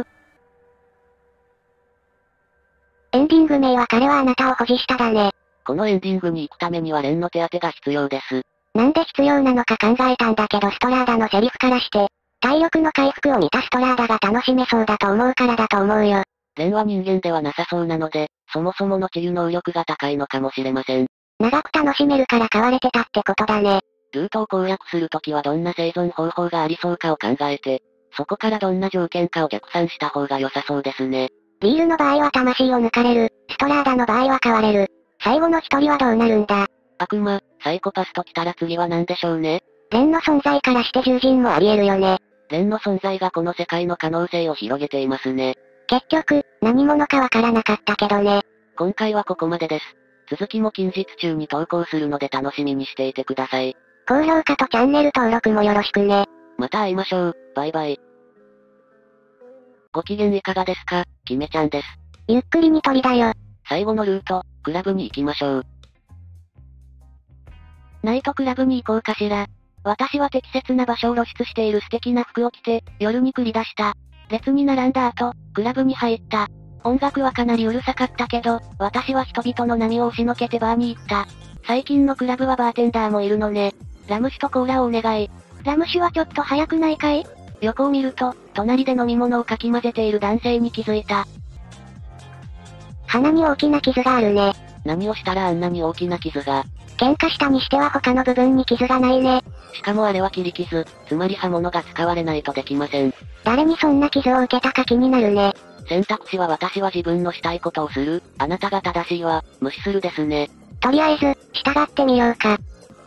エンディング名は彼はあなたを保持しただね。 このエンディングに行くためにはレンの手当てが必要です。 なんで必要なのか考えたんだけどストラーダのセリフからして、体力の回復を見たストラーダが楽しめそうだと思うからだと思うよ。 レンは人間ではなさそうなので、そもそもの治癒能力が高いのかもしれません。 長く楽しめるから買われてたってことだね。 ルートを攻略するときはどんな生存方法がありそうかを考えて、そこからどんな条件かを逆算した方が良さそうですね。 リールの場合は魂を抜かれる、ストラーダの場合は買われる。最後の一人はどうなるんだ？ 悪魔、サイコパスと来たら次は何でしょうね。 レンの存在からして獣人もあり得るよね。 レンの存在がこの世界の可能性を広げていますね。 結局、何者かわからなかったけどね。 今回はここまでです。続きも近日中に投稿するので楽しみにしていてください。 高評価とチャンネル登録もよろしくね。 また会いましょう。バイバイ。ご機嫌いかがですか？キメちゃんです。 ゆっくりに鳥だよ。 最後のルート、クラブに行きましょう。 ナイトクラブに行こうかしら。私は適切な場所を露出している素敵な服を着て、夜に繰り出した。列に並んだ後、クラブに入った。音楽はかなりうるさかったけど、私は人々の波を押しのけてバーに行った。最近のクラブはバーテンダーもいるのね。ラム酒とコーラをお願い。ラム酒はちょっと早くないかい？横を見ると、隣で飲み物をかき混ぜている男性に気づいた。 鼻に大きな傷があるね。 何をしたらあんなに大きな傷が？ 喧嘩したにしては他の部分に傷がないね。 しかもあれは切り傷、つまり刃物が使われないとできません。 誰にそんな傷を受けたか気になるね。 選択肢は私は自分のしたいことをする、あなたが正しいは、無視するですね。 とりあえず、従ってみようか。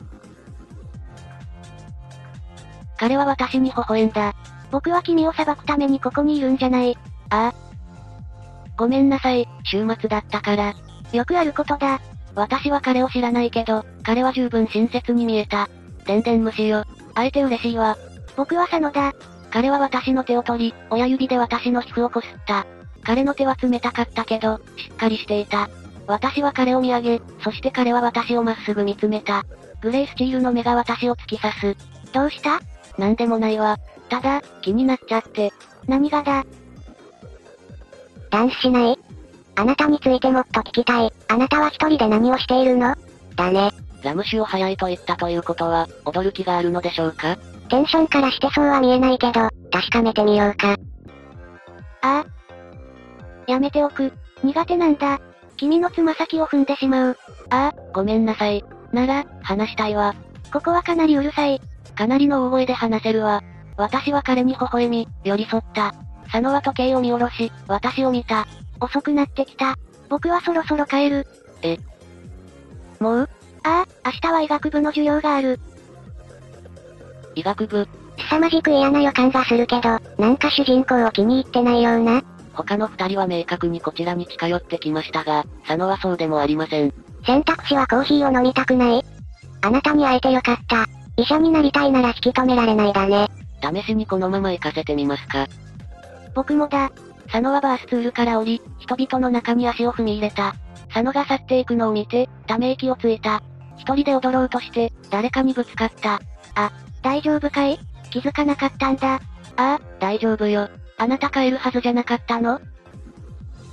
彼は私に微笑んだ。僕は君を裁くためにここにいるんじゃない。ああ。ごめんなさい、週末だったから。よくあることだ。私は彼を知らないけど、彼は十分親切に見えた。でんでん虫よ。会えて嬉しいわ。僕は佐野だ。彼は私の手を取り、親指で私の皮膚をこすった。彼の手は冷たかったけど、しっかりしていた。私は彼を見上げ、そして彼は私をまっすぐ見つめた。グレースチールの目が私を突き刺す。どうした？なんでもないわ。ただ、気になっちゃって。何がだ？ ダンスしない？あなたについてもっと聞きたい。あなたは一人で何をしているの？だね。 ラム酒を早いと言ったということは、踊る気があるのでしょうか？ テンションからしてそうは見えないけど、確かめてみようか。 ああ。やめておく。苦手なんだ。君のつま先を踏んでしまう。ああ、ごめんなさい。なら、話したいわ。ここはかなりうるさい。かなりの大声で話せるわ。私は彼に微笑み、寄り添った。佐野は時計を見下ろし、私を見た。遅くなってきた。僕はそろそろ帰る。 え。 もう？ああ、明日は医学部の授業がある。 医学部？ 凄まじく嫌な予感がするけど、なんか主人公を気に入ってないような。 他の二人は明確にこちらに近寄ってきましたが、佐野はそうでもありません。 選択肢はコーヒーを飲みたくない？あなたに会えてよかった。医者になりたいなら引き止められないだね。 試しにこのまま行かせてみますか。 僕もだ。佐野はバースツールから降り、人々の中に足を踏み入れた。佐野が去っていくのを見て、ため息をついた。一人で踊ろうとして、誰かにぶつかった。あ、大丈夫かい？気づかなかったんだ。ああ、大丈夫よ。あなた帰るはずじゃなかったの？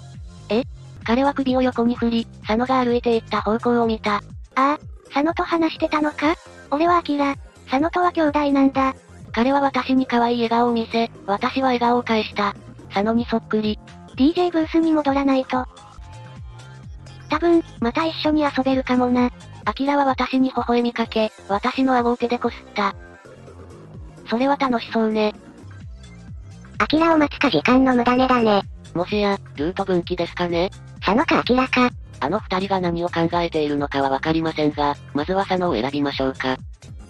え？彼は首を横に振り、佐野が歩いていった方向を見た。 ああ、佐野と話してたのか？俺はアキラ。佐野とは兄弟なんだ。 彼は私に可愛い笑顔を見せ、私は笑顔を返した。佐野にそっくり。 ディージェー ブースに戻らないと。多分、また一緒に遊べるかもな。 アキラは私に微笑みかけ、私の顎を手でこすった。それは楽しそうね。 アキラを待つか時間の無駄ねだね。 もしや、ルート分岐ですかね？ 佐野かアキラか。 あの二人が何を考えているのかはわかりませんが、まずは佐野を選びましょうか。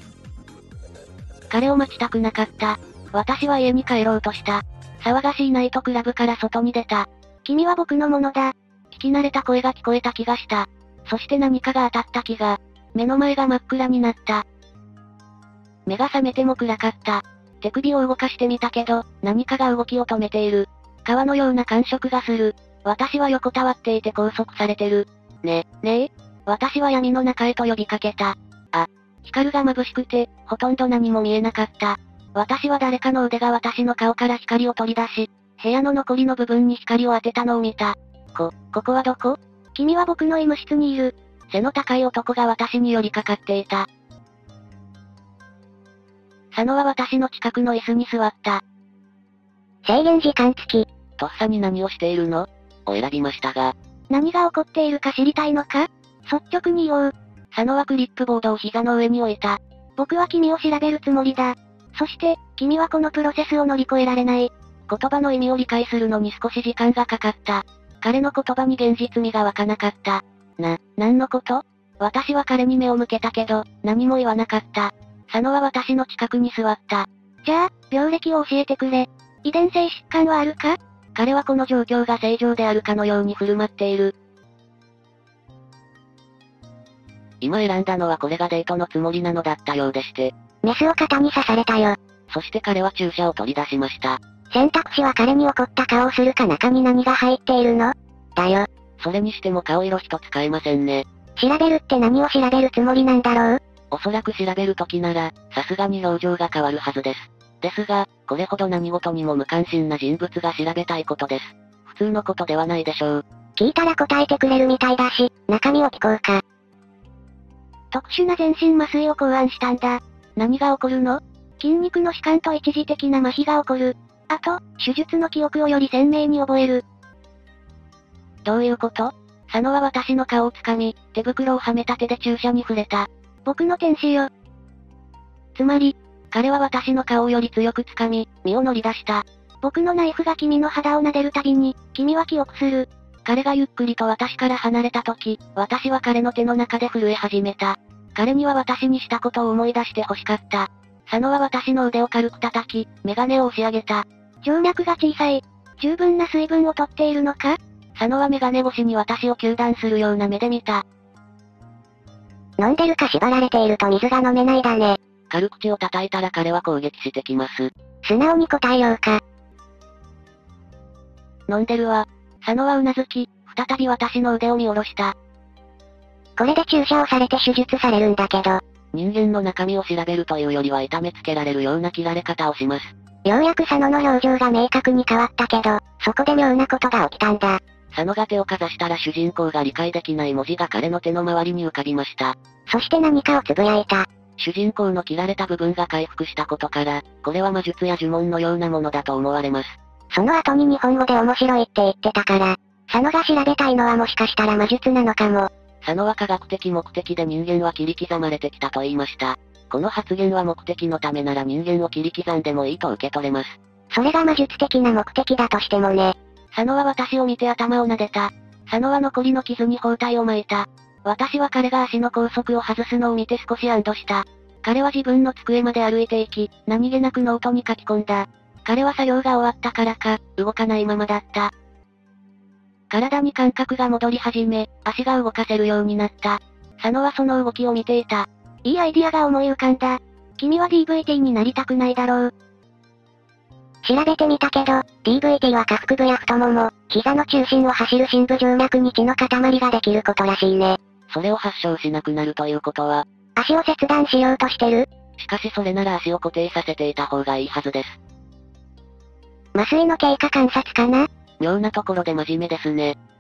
彼を待ちたくなかった。私は家に帰ろうとした。騒がしいナイトクラブから外に出た。 君は僕のものだ。 聞き慣れた声が聞こえた気がした。そして何かが当たった気が。目の前が真っ暗になった。目が覚めても暗かった。手首を動かしてみたけど、何かが動きを止めている。川のような感触がする。私は横たわっていて拘束されてる。ね、ねえ。私は闇の中へと呼びかけた。あ、光が眩しくて、ほとんど何も見えなかった。私は誰かの腕が私の顔から光を取り出し、部屋の残りの部分に光を当てたのを見た。こ、ここはどこ？ 君は僕の医務室にいる。 背の高い男が私に寄りかかっていた。佐野は私の近くの椅子に座った。 制限時間付き。 とっさに何をしているの？を選びましたが。 何が起こっているか知りたいのか？率直に言おう。 佐野はクリップボードを膝の上に置いた。 僕は君を調べるつもりだ。そして、君はこのプロセスを乗り越えられない。 言葉の意味を理解するのに少し時間がかかった。彼の言葉に現実味が湧かなかった。な、何のこと？私は彼に目を向けたけど、何も言わなかった。佐野は私の近くに座った。 じゃあ、病歴を教えてくれ。遺伝性疾患はあるか？ 彼はこの状況が正常であるかのように振る舞っている。 今選んだのはこれがデートのつもりなのだったようでして。 メスを肩に刺されたよ。 そして彼は注射を取り出しました。 選択肢は彼に怒った顔をするか中に何が入っているの？だよ。 それにしても顔色一つ変えませんね。 調べるって何を調べるつもりなんだろう？ おそらく調べる時なら、さすがに表情が変わるはずです。ですが、これほど何事にも無関心な人物が調べたいことです。普通のことではないでしょう。 聞いたら答えてくれるみたいだし、中身を聞こうか。特殊な全身麻酔を考案したんだ。 何が起こるの？ 筋肉の弛緩と一時的な麻痺が起こる。あと、手術の記憶をより鮮明に覚える。 どういうこと？佐野は私の顔をつかみ、手袋をはめた手で注射に触れた。 僕の天使よ。 つまり、彼は私の顔をより強くつかみ、身を乗り出した。 僕のナイフが君の肌を撫でるたびに、君は記憶する。 彼がゆっくりと私から離れた時、私は彼の手の中で震え始めた。彼には私にしたことを思い出して欲しかった。佐野は私の腕を軽く叩き、メガネを押し上げた。 静脈が小さい。十分な水分をとっているのか？ 佐野はメガネ越しに私を糾弾するような目で見た。 飲んでるか縛られていると水が飲めないだね。 軽口を叩いたら彼は攻撃してきます。 素直に答えようか。 飲んでるわ。佐野はうなずき、再び私の腕を見下ろした。 これで注射をされて手術されるんだけど。 人間の中身を調べるというよりは痛めつけられるような切られ方をします。 ようやく佐野の表情が明確に変わったけど、そこで妙なことが起きたんだ。 佐野が手をかざしたら主人公が理解できない文字が彼の手の周りに浮かびました。 そして何かをつぶやいた。 主人公の切られた部分が回復したことから、これは魔術や呪文のようなものだと思われます。 その後に日本語で面白いって言ってたから、佐野が調べたいのはもしかしたら魔術なのかも。 佐野は科学的目的で人間は切り刻まれてきたと言いました。この発言は目的のためなら人間を切り刻んでもいいと受け取れます。 それが魔術的な目的だとしてもね。 佐野は私を見て頭を撫でた。佐野は残りの傷に包帯を巻いた。私は彼が足の拘束を外すのを見て少し安堵した。彼は自分の机まで歩いていき、何気なくノートに書き込んだ。彼は作業が終わったからか、動かないままだった。体に感覚が戻り始め、足が動かせるようになった。佐野はその動きを見ていた。 いいアイディアが思い浮かんだ。君は ディーブイティー になりたくないだろう。調べてみたけど、ディーブイティー は下腹部や太もも、膝の中心を走る深部静脈に血の塊ができることらしいね。 それを発症しなくなるということは、 足を切断しようとしてる？ しかしそれなら足を固定させていた方がいいはずです。 麻酔の経過観察かな？ 妙なところで真面目ですね。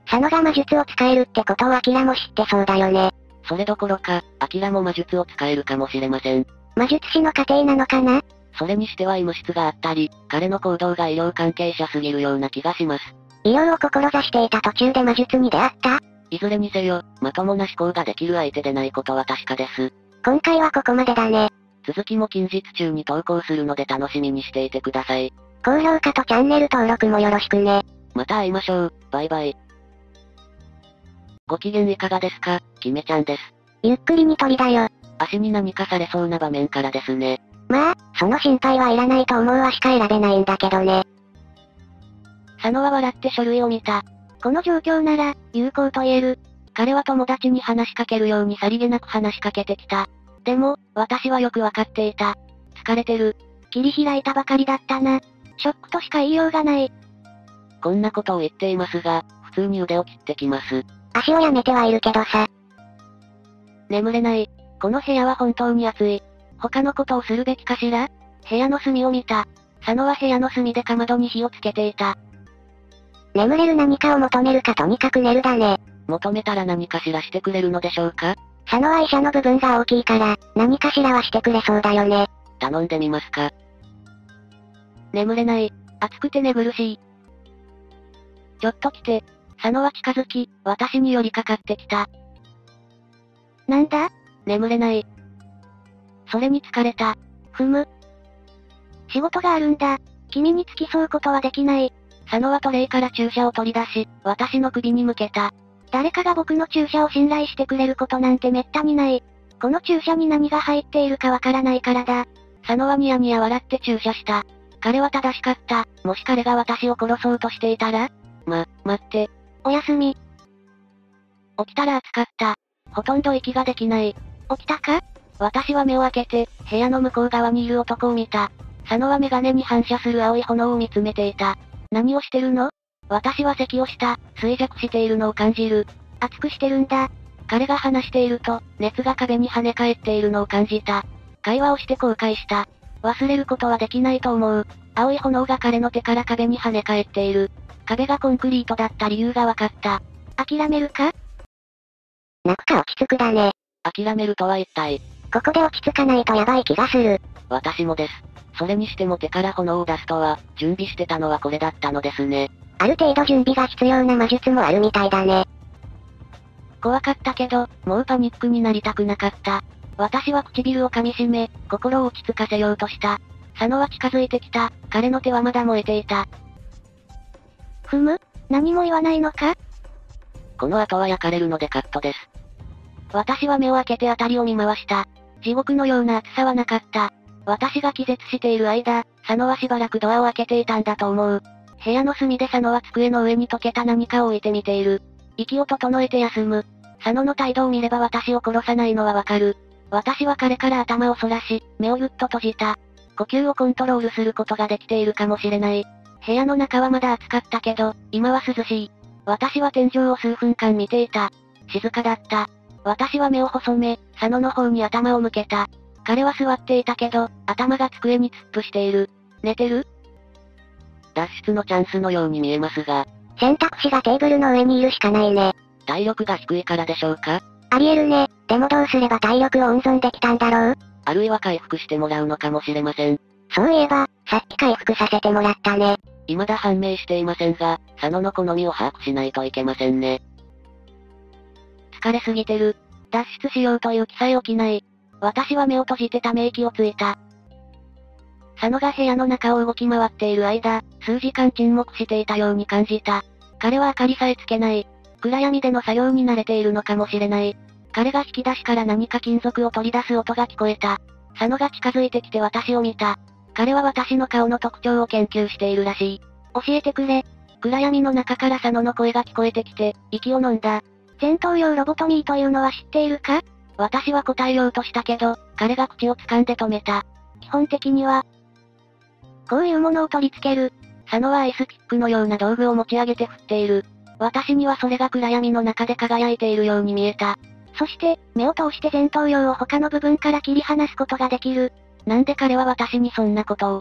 佐野が魔術を使えるってことをアキラも知ってそうだよね。 それどころか、アキラも魔術を使えるかもしれません。 魔術師の家庭なのかな？ それにしては医務室があったり、彼の行動が医療関係者すぎるような気がします。 医療を志していた途中で魔術に出会った？ いずれにせよ、まともな思考ができる相手でないことは確かです。 今回はここまでだね。 続きも近日中に投稿するので楽しみにしていてください。 高評価とチャンネル登録もよろしくね。 また会いましょう。バイバイ。ご機嫌いかがですか、キメちゃんです。 ゆっくりに鳥だよ。 足に何かされそうな場面からですね。 まあ、その心配はいらないと思うわしか選べないんだけどね。 佐野は笑って書類を見た。この状況なら、有効と言える。彼は友達に話しかけるようにさりげなく話しかけてきた。でも、私はよくわかっていた。疲れてる。切り開いたばかりだったな。ショックとしか言いようがない。 こんなことを言っていますが、普通に腕を切ってきます。 足をやめてはいるけどさ。 眠れない。この部屋は本当に暑い。他のことをするべきかしら？部屋の隅を見た。佐野は部屋の隅でかまどに火をつけていた。 眠れる何かを求めるかとにかく寝るだね。 求めたら何かしらしてくれるのでしょうか？ 佐野は医者の部分が大きいから、何かしらはしてくれそうだよね。 頼んでみますか？ 眠れない。暑くて寝苦しい。ちょっと来て。佐野は近づき、私に寄りかかってきた。なんだ？眠れない。それに疲れた。ふむ。仕事があるんだ。君に付き添うことはできない。佐野はトレイから注射を取り出し、私の首に向けた。誰かが僕の注射を信頼してくれることなんてめったにない。この注射に何が入っているかわからないからだ。佐野はニヤニヤ笑って注射した。彼は正しかった。もし彼が私を殺そうとしていたら？ま、待って。おやすみ。起きたら暑かった。ほとんど息ができない。起きたか？私は目を開けて、部屋の向こう側にいる男を見た。佐野はメガネに反射する青い炎を見つめていた。何をしてるの？私は咳をした。衰弱しているのを感じる。熱くしてるんだ。彼が話していると、熱が壁に跳ね返っているのを感じた。会話をして後悔した。忘れることはできないと思う。青い炎が彼の手から壁に跳ね返っている。壁がコンクリートだった理由が分かった。諦めるか？ 泣くか落ち着くだね。 諦めるとは一体。 ここで落ち着かないとやばい気がする。 私もです。それにしても手から炎を出すとは、準備してたのはこれだったのですね。 ある程度準備が必要な魔術もあるみたいだね。 怖かったけど、もうパニックになりたくなかった。私は唇を噛み締め、心を落ち着かせようとした。佐野は近づいてきた。彼の手はまだ燃えていた。ふむ？何も言わないのか？ この後は焼かれるのでカットです。 私は目を開けて辺りを見回した。地獄のような暑さはなかった。私が気絶している間、佐野はしばらくドアを開けていたんだと思う。部屋の隅で佐野は机の上に溶けた何かを置いてみている。息を整えて休む。佐野の態度を見れば私を殺さないのはわかる。私は彼から頭をそらし、目をぐっと閉じた。呼吸をコントロールすることができているかもしれない。部屋の中はまだ暑かったけど、今は涼しい。私は天井を数分間見ていた。静かだった。私は目を細め、佐野の方に頭を向けた。彼は座っていたけど、頭が机に突っ伏している。寝てる？ 脱出のチャンスのように見えますが。 選択肢がテーブルの上にいるしかないね。 体力が低いからでしょうか？ ありえるね。でもどうすれば体力を温存できたんだろう？ あるいは回復してもらうのかもしれません。 そういえば、さっき回復させてもらったね。 未だ判明していませんが、佐野の好みを把握しないといけませんね。 疲れすぎてる。脱出しようという気さえ起きない。私は目を閉じてため息をついた。佐野が部屋の中を動き回っている間、数時間沈黙していたように感じた。彼は明かりさえつけない。暗闇での作業に慣れているのかもしれない。彼が引き出しから何か金属を取り出す音が聞こえた。佐野が近づいてきて私を見た。彼は私の顔の特徴を研究しているらしい。教えてくれ。暗闇の中から佐野の声が聞こえてきて、息を飲んだ。戦闘用ロボトミーというのは知っているか？私は答えようとしたけど、彼が口を掴んで止めた。基本的には、こういうものを取り付ける。佐野はアイスピックのような道具を持ち上げて振っている。私にはそれが暗闇の中で輝いているように見えた。そして、目を通して前頭葉を他の部分から切り離すことができる。なんで彼は私にそんなことを。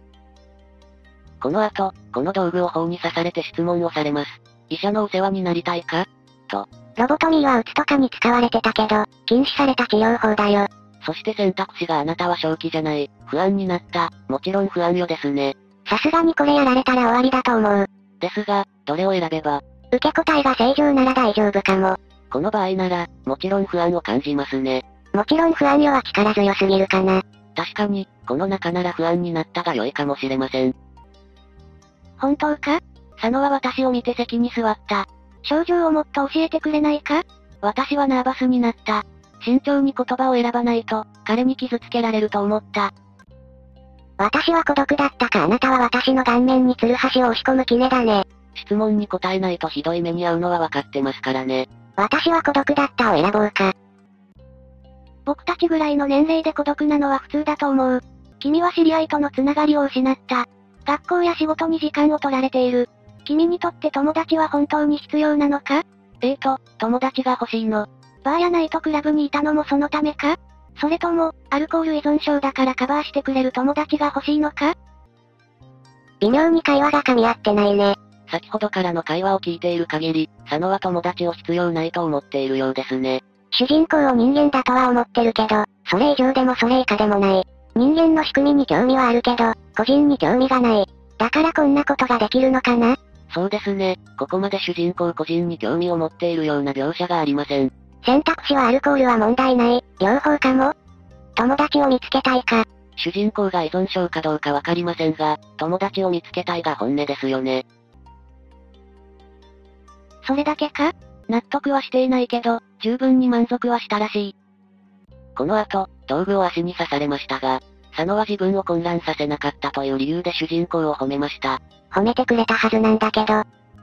この後、この道具を頬に刺されて質問をされます。医者のお世話になりたいか？ ト。 ロボトミーはうつとかに使われてたけど、禁止された治療法だよ。 そして選択肢があなたは正気じゃない、不安になった、もちろん不安よですね。 さすがにこれやられたら終わりだと思う。 ですが、どれを選べば、 受け答えが正常なら大丈夫かも。 この場合なら、もちろん不安を感じますね。 もちろん不安よは力強すぎるかな。 確かに、この中なら不安になったが良いかもしれません。 本当か？佐野は私を見て席に座った。症状をもっと教えてくれないか？私はナーバスになった。慎重に言葉を選ばないと、彼に傷つけられると思った。 私は孤独だったかあなたは私の顔面にツルハシを押し込む気ねだね。 質問に答えないとひどい目に遭うのは分かってますからね。 私は孤独だったを選ぼうか。 僕たちぐらいの年齢で孤独なのは普通だと思う。君は知り合いとのつながりを失った。学校や仕事に時間を取られている。君にとって友達は本当に必要なのか？えーと、友達が欲しいの。バーやナイトクラブにいたのもそのためか？それとも、アルコール依存症だからカバーしてくれる友達が欲しいのか？ 微妙に会話が噛み合ってないね。 先ほどからの会話を聞いている限り、佐野は友達を必要ないと思っているようですね。 主人公を人間だとは思ってるけど、それ以上でもそれ以下でもない。人間の仕組みに興味はあるけど、個人に興味がない。だからこんなことができるのかな？ そうですね、ここまで主人公個人に興味を持っているような描写がありません。 選択肢はアルコールは問題ない、両方かも？友達を見つけたいか？ 主人公が依存症かどうかわかりませんが、友達を見つけたいが本音ですよね。 それだけか？納得はしていないけど、十分に満足はしたらしい。 この後、道具を足に刺されましたが、佐野は自分を混乱させなかったという理由で主人公を褒めました。 褒めてくれたはずなんだけど。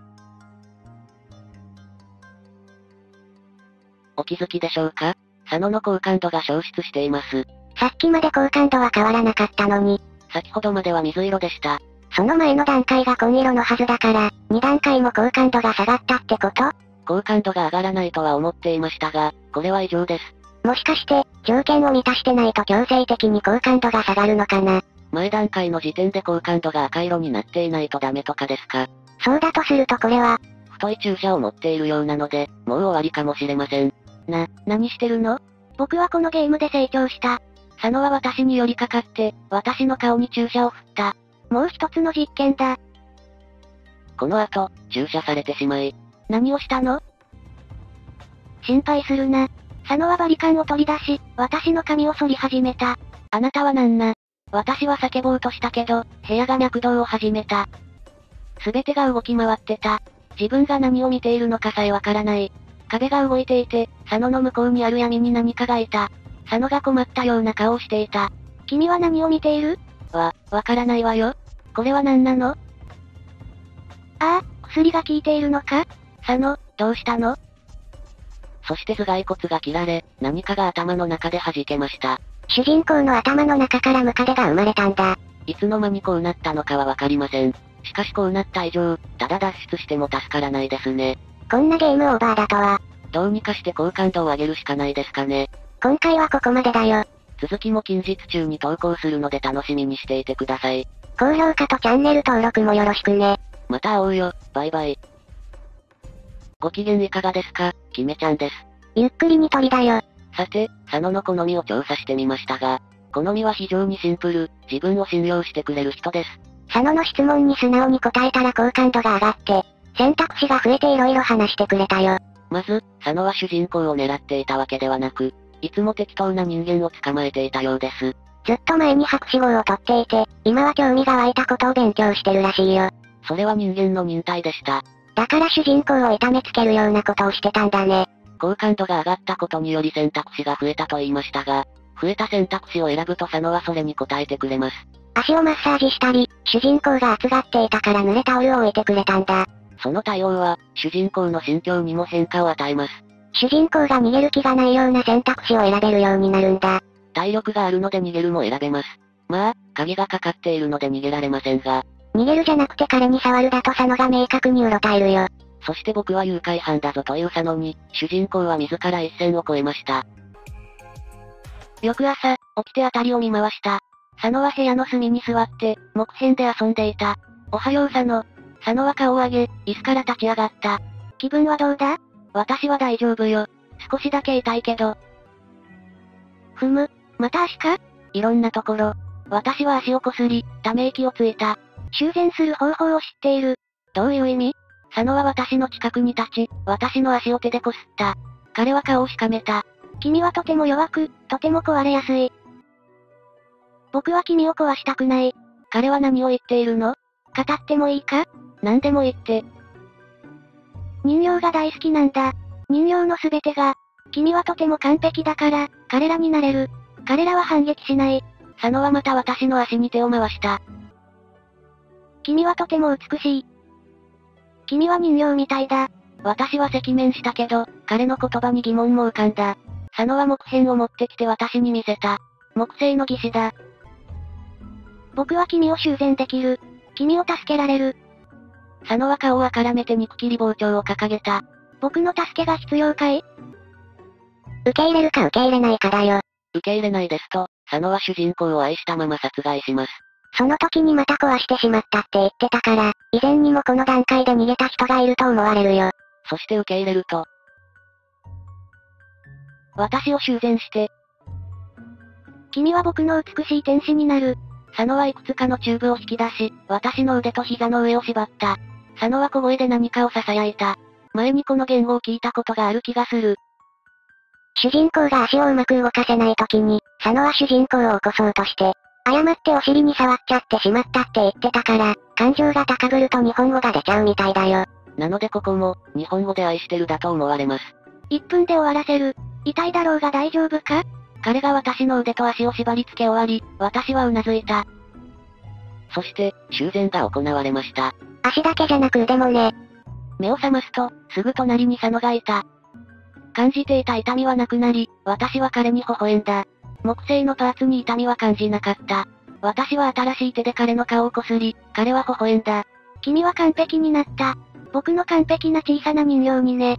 お気づきでしょうか？佐野の好感度が消失しています。 さっきまで好感度は変わらなかったのに。 先ほどまでは水色でした。 その前の段階が紺色のはずだから、に段階も好感度が下がったってこと？ 好感度が上がらないとは思っていましたが、これは異常です。 もしかして、条件を満たしてないと強制的に好感度が下がるのかな？ 前段階の時点で好感度が赤色になっていないとダメとかですか？ そうだとするとこれは、 太い注射を持っているようなので、もう終わりかもしれません。 な、何してるの？僕はこのゲームで成長した。佐野は私に寄りかかって、私の顔に注射を振った。もう一つの実験だ。 この後、注射されてしまい。 何をしたの？心配するな。佐野はバリカンを取り出し、私の髪を剃り始めた。あなたはなんな？私は叫ぼうとしたけど、部屋が脈動を始めた。すべてが動き回ってた。自分が何を見ているのかさえわからない。壁が動いていて、佐野の向こうにある闇に何かがいた。佐野が困ったような顔をしていた。君は何を見ている？わ、わからないわよ。これは何なの？ああ、薬が効いているのか？佐野、どうしたの？ そして頭蓋骨が切られ、何かが頭の中で弾けました。 主人公の頭の中からムカデが生まれたんだ。 いつの間にこうなったのかはわかりません。しかしこうなった以上、ただ脱出しても助からないですね。 こんなゲームオーバーだとは。 どうにかして好感度を上げるしかないですかね。 今回はここまでだよ。 続きも近日中に投稿するので楽しみにしていてください。 高評価とチャンネル登録もよろしくね。 また会おうよ、バイバイ。ご機嫌いかがですか、キメちゃんです。 ゆっくりに鳥だよ。 さて、佐野の好みを調査してみましたが、好みは非常にシンプル、自分を信用してくれる人です。 佐野の質問に素直に答えたら好感度が上がって、選択肢が増えて色々話してくれたよ。 まず、佐野は主人公を狙っていたわけではなく、いつも適当な人間を捕まえていたようです。 ずっと前に博士号を取っていて、今は興味が湧いたことを勉強してるらしいよ。 それは人間の忍耐でした。 だから主人公を痛めつけるようなことをしてたんだね。 好感度が上がったことにより選択肢が増えたと言いましたが、増えた選択肢を選ぶと佐野はそれに答えてくれます。 足をマッサージしたり、主人公が暑がっていたから濡れタオルを置いてくれたんだ。 その対応は、主人公の心境にも変化を与えます。 主人公が逃げる気がないような選択肢を選べるようになるんだ。 体力があるので逃げるも選べます。まあ、鍵がかかっているので逃げられませんが。 逃げるじゃなくて彼に触るだと佐野が明確にうろたえるよ。 そして僕は誘拐犯だぞという佐野に、主人公は自ら一線を越えました。 翌朝、起きて辺りを見回した。佐野は部屋の隅に座って、木片で遊んでいた。おはよう佐野。佐野は顔を上げ、椅子から立ち上がった。気分はどうだ？ 私は大丈夫よ。少しだけ痛いけど。 ふむ、また足か？ いろんなところ。私は足をこすり、ため息をついた。 修繕する方法を知っている。 どういう意味？佐野は私の近くに立ち、私の足を手でこすった。彼は顔をしかめた。 君はとても弱く、とても壊れやすい。僕は君を壊したくない。 彼は何を言っているの？ 語ってもいいか？ 何でも言って。 人形が大好きなんだ。人形のすべてが。君はとても完璧だから、彼らになれる。彼らは反撃しない。 佐野はまた私の足に手を回した。 君はとても美しい。君は人形みたいだ。 私は赤面したけど、彼の言葉に疑問も浮かんだ。佐野は木片を持ってきて私に見せた。木製の義手だ。 僕は君を修繕できる。君を助けられる。 佐野は顔をあからめて肉切り包丁を掲げた。 僕の助けが必要かい？受け入れるか受け入れないかだよ。 受け入れないですと、佐野は主人公を愛したまま殺害します。 その時にまた壊してしまったって言ってたから、以前にもこの段階で逃げた人がいると思われるよ。 そして受け入れると、 私を修繕して。 君は僕の美しい天使になる。 佐野はいくつかのチューブを引き出し、私の腕と膝の上を縛った。佐野は小声で何かを囁いた。前にこの言語を聞いたことがある気がする。 主人公が足をうまく動かせない時に、佐野は主人公を起こそうとして、誤ってお尻に触っちゃってしまったって言ってたから、感情が高ぶると日本語が出ちゃうみたいだよ。 なのでここも、日本語で愛してるだと思われます。 いっぷんで終わらせる。痛いだろうが大丈夫か？ 彼が私の腕と足を縛り付け終わり、私はうなずいた。 そして、修繕が行われました。 足だけじゃなく腕もね。 目を覚ますと、すぐ隣に佐野がいた。感じていた痛みはなくなり、私は彼に微笑んだ。木製のパーツに痛みは感じなかった。私は新しい手で彼の顔をこすり、彼は微笑んだ。 君は完璧になった。僕の完璧な小さな人形にね。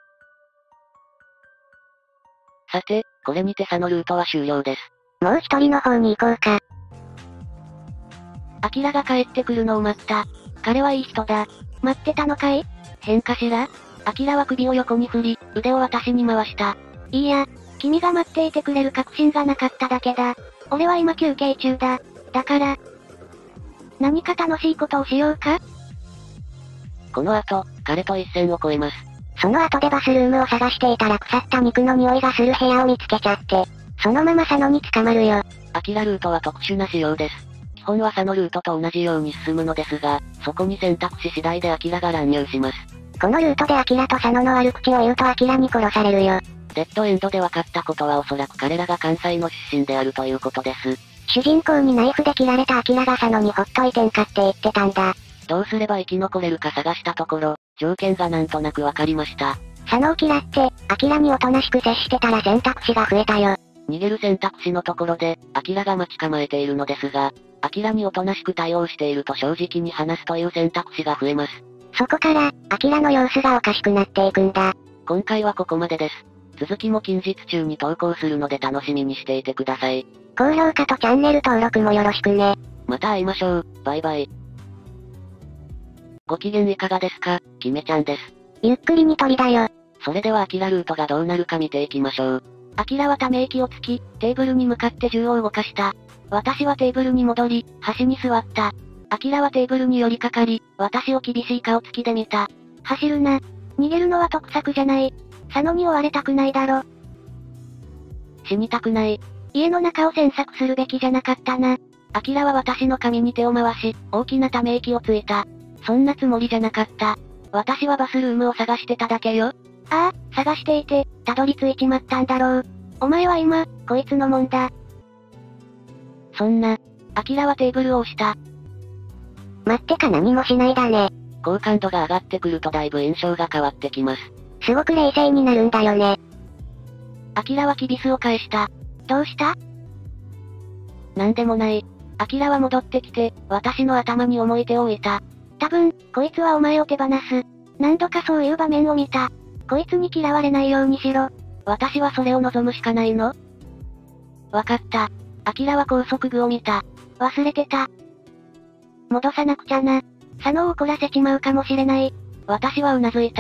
さて、これにて佐野ルートは終了です。 もう一人の方に行こうか。 アキラが帰ってくるのを待った。彼はいい人だ。 待ってたのかい？ 変かしら？アキラは首を横に振り、腕を私に回した。 いいや、君が待っていてくれる確信がなかっただけだ。俺は今休憩中だ。だから、何か楽しいことをしようか？ この後、彼と一線を越えます。 その後でバスルームを探していたら腐った肉の匂いがする部屋を見つけちゃって、そのまま佐野に捕まるよ。 アキラルートは特殊な仕様です。基本は佐野ルートと同じように進むのですが、そこに選択肢次第でアキラが乱入します。 このルートでアキラと佐野の悪口を言うとアキラに殺されるよ。 デッドエンドで分かったことはおそらく彼らが関西の出身であるということです。 主人公にナイフで切られたアキラが佐野にほっといてんかって言ってたんだ。 どうすれば生き残れるか探したところ、条件がなんとなく分かりました。 佐野を嫌って、アキラにおとなしく接してたら選択肢が増えたよ。 逃げる選択肢のところで、アキラが待ち構えているのですが、アキラにおとなしく対応していると正直に話すという選択肢が増えます。 そこから、アキラの様子がおかしくなっていくんだ。 今回はここまでです。続きも近日中に投稿するので楽しみにしていてください。 高評価とチャンネル登録もよろしくね。 また会いましょう。バイバイ。ご機嫌いかがですか、キメちゃんです。 ゆっくりに鳥だよ。 それではアキラルートがどうなるか見ていきましょう。 アキラはため息をつき、テーブルに向かって銃を動かした。私はテーブルに戻り、端に座った。アキラはテーブルに寄りかかり、私を厳しい顔つきで見た。 走るな。逃げるのは得策じゃない。佐野に追われたくないだろ。 死にたくない。 家の中を詮索するべきじゃなかったな。 アキラは私の髪に手を回し、大きなため息をついた。そんなつもりじゃなかった。私はバスルームを探してただけよ。 ああ、探していて、たどり着いちまったんだろう。お前は今、こいつのもんだ。 そんな、アキラはテーブルを押した。 待ってか何もしないだね。 好感度が上がってくるとだいぶ印象が変わってきます。 すごく冷静になるんだよね。 アキラはキビスを返した。 どうした？ なんでもない。アキラは戻ってきて、私の頭に重い手を置いた。 多分、こいつはお前を手放す。何度かそういう場面を見た。こいつに嫌われないようにしろ。 私はそれを望むしかないの？わかった。アキラは高速具を見た。 忘れてた。戻さなくちゃな。佐野を怒らせちまうかもしれない。 私はうなずいた。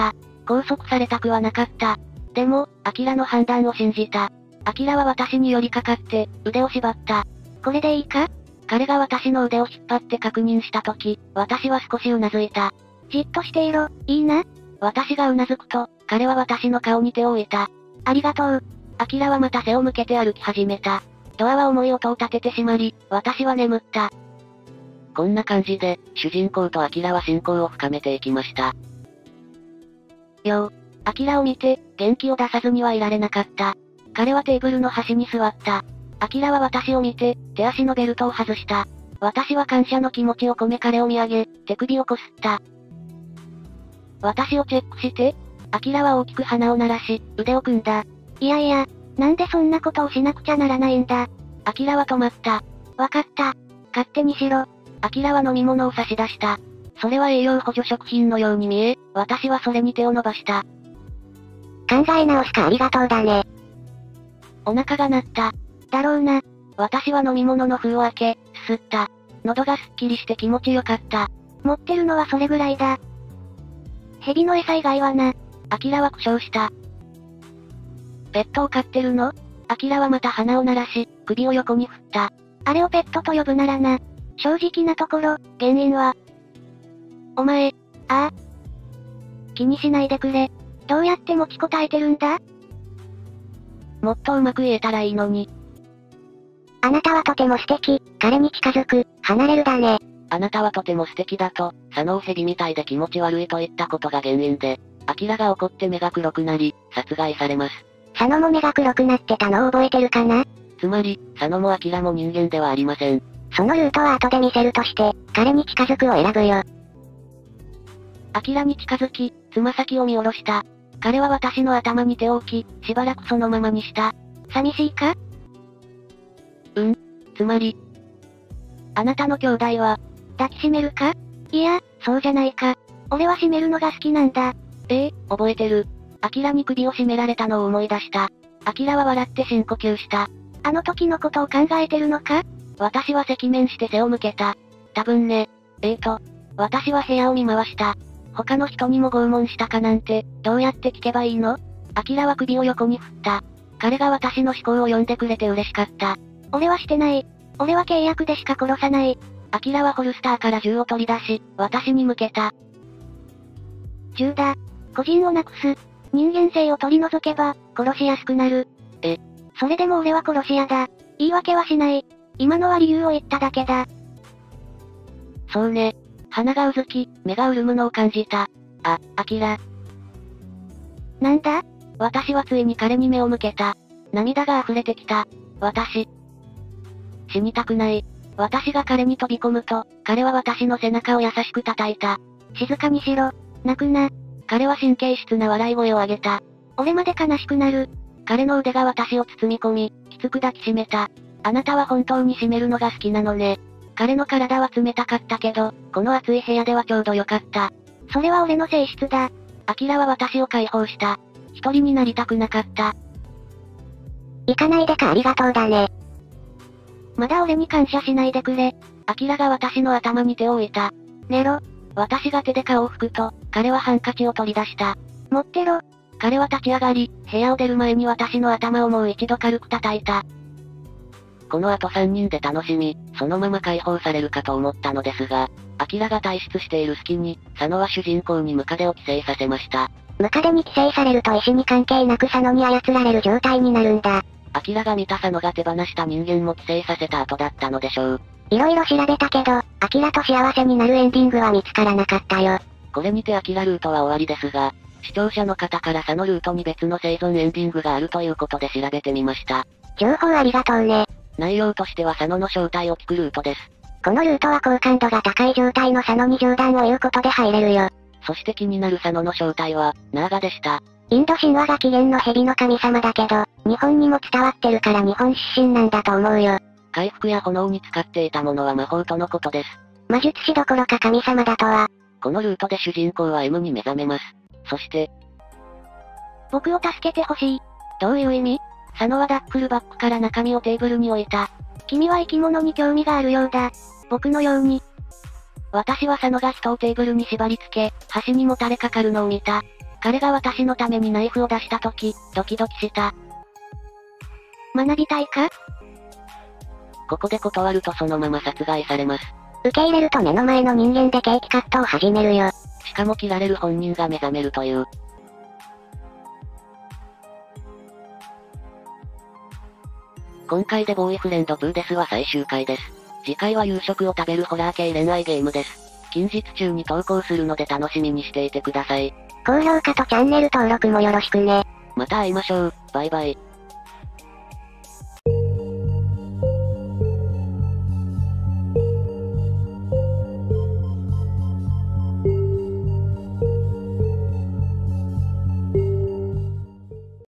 拘束されたくはなかった。でも、アキラの判断を信じた。アキラは私に寄りかかって、腕を縛った。 これでいいか？ 彼が私の腕を引っ張って確認したとき、私は少しうなずいた。 じっとしていろ、いいな？ 私がうなずくと、彼は私の顔に手を置いた。 ありがとう。 アキラはまた背を向けて歩き始めた。ドアは重い音を立てて閉まり、私は眠った。こんな感じで、主人公とアキラは親交を深めていきました。よう、アキラを見て、元気を出さずにはいられなかった。彼はテーブルの端に座った。アキラは私を見て、手足のベルトを外した。私は感謝の気持ちを込め彼を見上げ、手首をこすった。私をチェックして、アキラは大きく鼻を鳴らし、腕を組んだ。 いやいや、なんでそんなことをしなくちゃならないんだ。 アキラは止まった。 わかった。勝手にしろ。 アキラは飲み物を差し出した。それは栄養補助食品のように見え、私はそれに手を伸ばした。 考え直すかありがとうだね。 お腹が鳴った。 だろうな。 私は飲み物の封を開け、すすった。喉がすっきりして気持ちよかった。 持ってるのはそれぐらいだ。蛇の餌以外はな。 アキラは苦笑した。ペットを飼ってるの？アキラはまた鼻を鳴らし、首を横に振った。 あれをペットと呼ぶならな。正直なところ、原因は。 お前、 ああ。気にしないでくれ。どうやって持ちこたえてるんだ？ もっとうまく言えたらいいのに。 あなたはとても素敵、彼に近づく、離れるだね。 あなたはとても素敵だと、佐野を蛇みたいで気持ち悪いと言ったことが原因で、アキラが怒って目が黒くなり、殺害されます。 佐野も目が黒くなってたのを覚えてるかな？ つまり、佐野もアキラも人間ではありません。 そのルートは後で見せるとして、彼に近づくを選ぶよ。 アキラに近づき、つま先を見下ろした。彼は私の頭に手を置き、しばらくそのままにした。 寂しいか？ うん。つまり、あなたの兄弟は、 抱きしめるか？いや、そうじゃないか。俺は締めるのが好きなんだ。 ええ、覚えてる。アキラに首を絞められたのを思い出した。アキラは笑って深呼吸した。 あの時のことを考えてるのか？ 私は赤面して背を向けた。多分ね。えーと、私は部屋を見回した。他の人にも拷問したかなんて、どうやって聞けばいいの？アキラは首を横に振った。彼が私の思考を読んでくれて嬉しかった。 俺はしてない。俺は契約でしか殺さない。 アキラはホルスターから銃を取り出し、私に向けた。 銃だ。個人をなくす。人間性を取り除けば、殺しやすくなる。 え。 それでも俺は殺し屋だ。言い訳はしない。今のは理由を言っただけだ。 そうね。鼻がうずき、目が潤むのを感じた。あ、アキラ。 なんだ？ 私はついに彼に目を向けた。涙が溢れてきた。私。死にたくない。私が彼に飛び込むと、彼は私の背中を優しく叩いた。 静かにしろ。泣くな。 彼は神経質な笑い声を上げた。 俺まで悲しくなる。 彼の腕が私を包み込み、きつく抱きしめた。あなたは本当に締めるのが好きなのね。彼の体は冷たかったけど、この暑い部屋ではちょうどよかった。 それは俺の性質だ。 アキラは私を解放した。一人になりたくなかった。 行かないでかありがとうだね。まだ俺に感謝しないでくれ。 アキラが私の頭に手を置いた。 寝ろ。 私が手で顔を拭くと、彼はハンカチを取り出した。 持ってろ。 彼は立ち上がり、部屋を出る前に私の頭をもう一度軽く叩いた。この後三人で楽しみ、そのまま解放されるかと思ったのですが、アキラが退出している隙に、佐野は主人公にムカデを寄生させました。 ムカデに寄生されると意思に関係なく佐野に操られる状態になるんだ。 アキラが見た佐野が手放した人間も寄生させた後だったのでしょう。 いろいろ調べたけど、アキラと幸せになるエンディングは見つからなかったよ。 これにてアキラルートは終わりですが、視聴者の方から佐野ルートに別の生存エンディングがあるということで調べてみました。 情報ありがとうね。 内容としては佐野の正体を聞くルートです。 このルートは好感度が高い状態の佐野に冗談を言うことで入れるよ。 そして気になる佐野の正体は、ナーガでした。 インド神話が起源の蛇の神様だけど、日本にも伝わってるから日本出身なんだと思うよ。 回復や炎に使っていたものは魔法とのことです。 魔術師どころか神様だとは。 このルートで主人公は M に目覚めます。そして、 僕を助けてほしい。 どういう意味？佐野はダッフルバッグから中身をテーブルに置いた。 君は生き物に興味があるようだ。僕のように。 私は佐野が人をテーブルに縛り付け、端にもたれかかるのを見た。 彼が私のためにナイフを出した時、ドキドキした。 学びたいか？ ここで断るとそのまま殺害されます。 受け入れると目の前の人間でケーキカットを始めるよ。 しかも切られる本人が目覚めるという。今回でボーイフレンドプーデスは最終回です。次回は夕食を食べるホラー系恋愛ゲームです。近日中に投稿するので楽しみにしていてください。 高評価とチャンネル登録もよろしくね。 また会いましょう。バイバイ。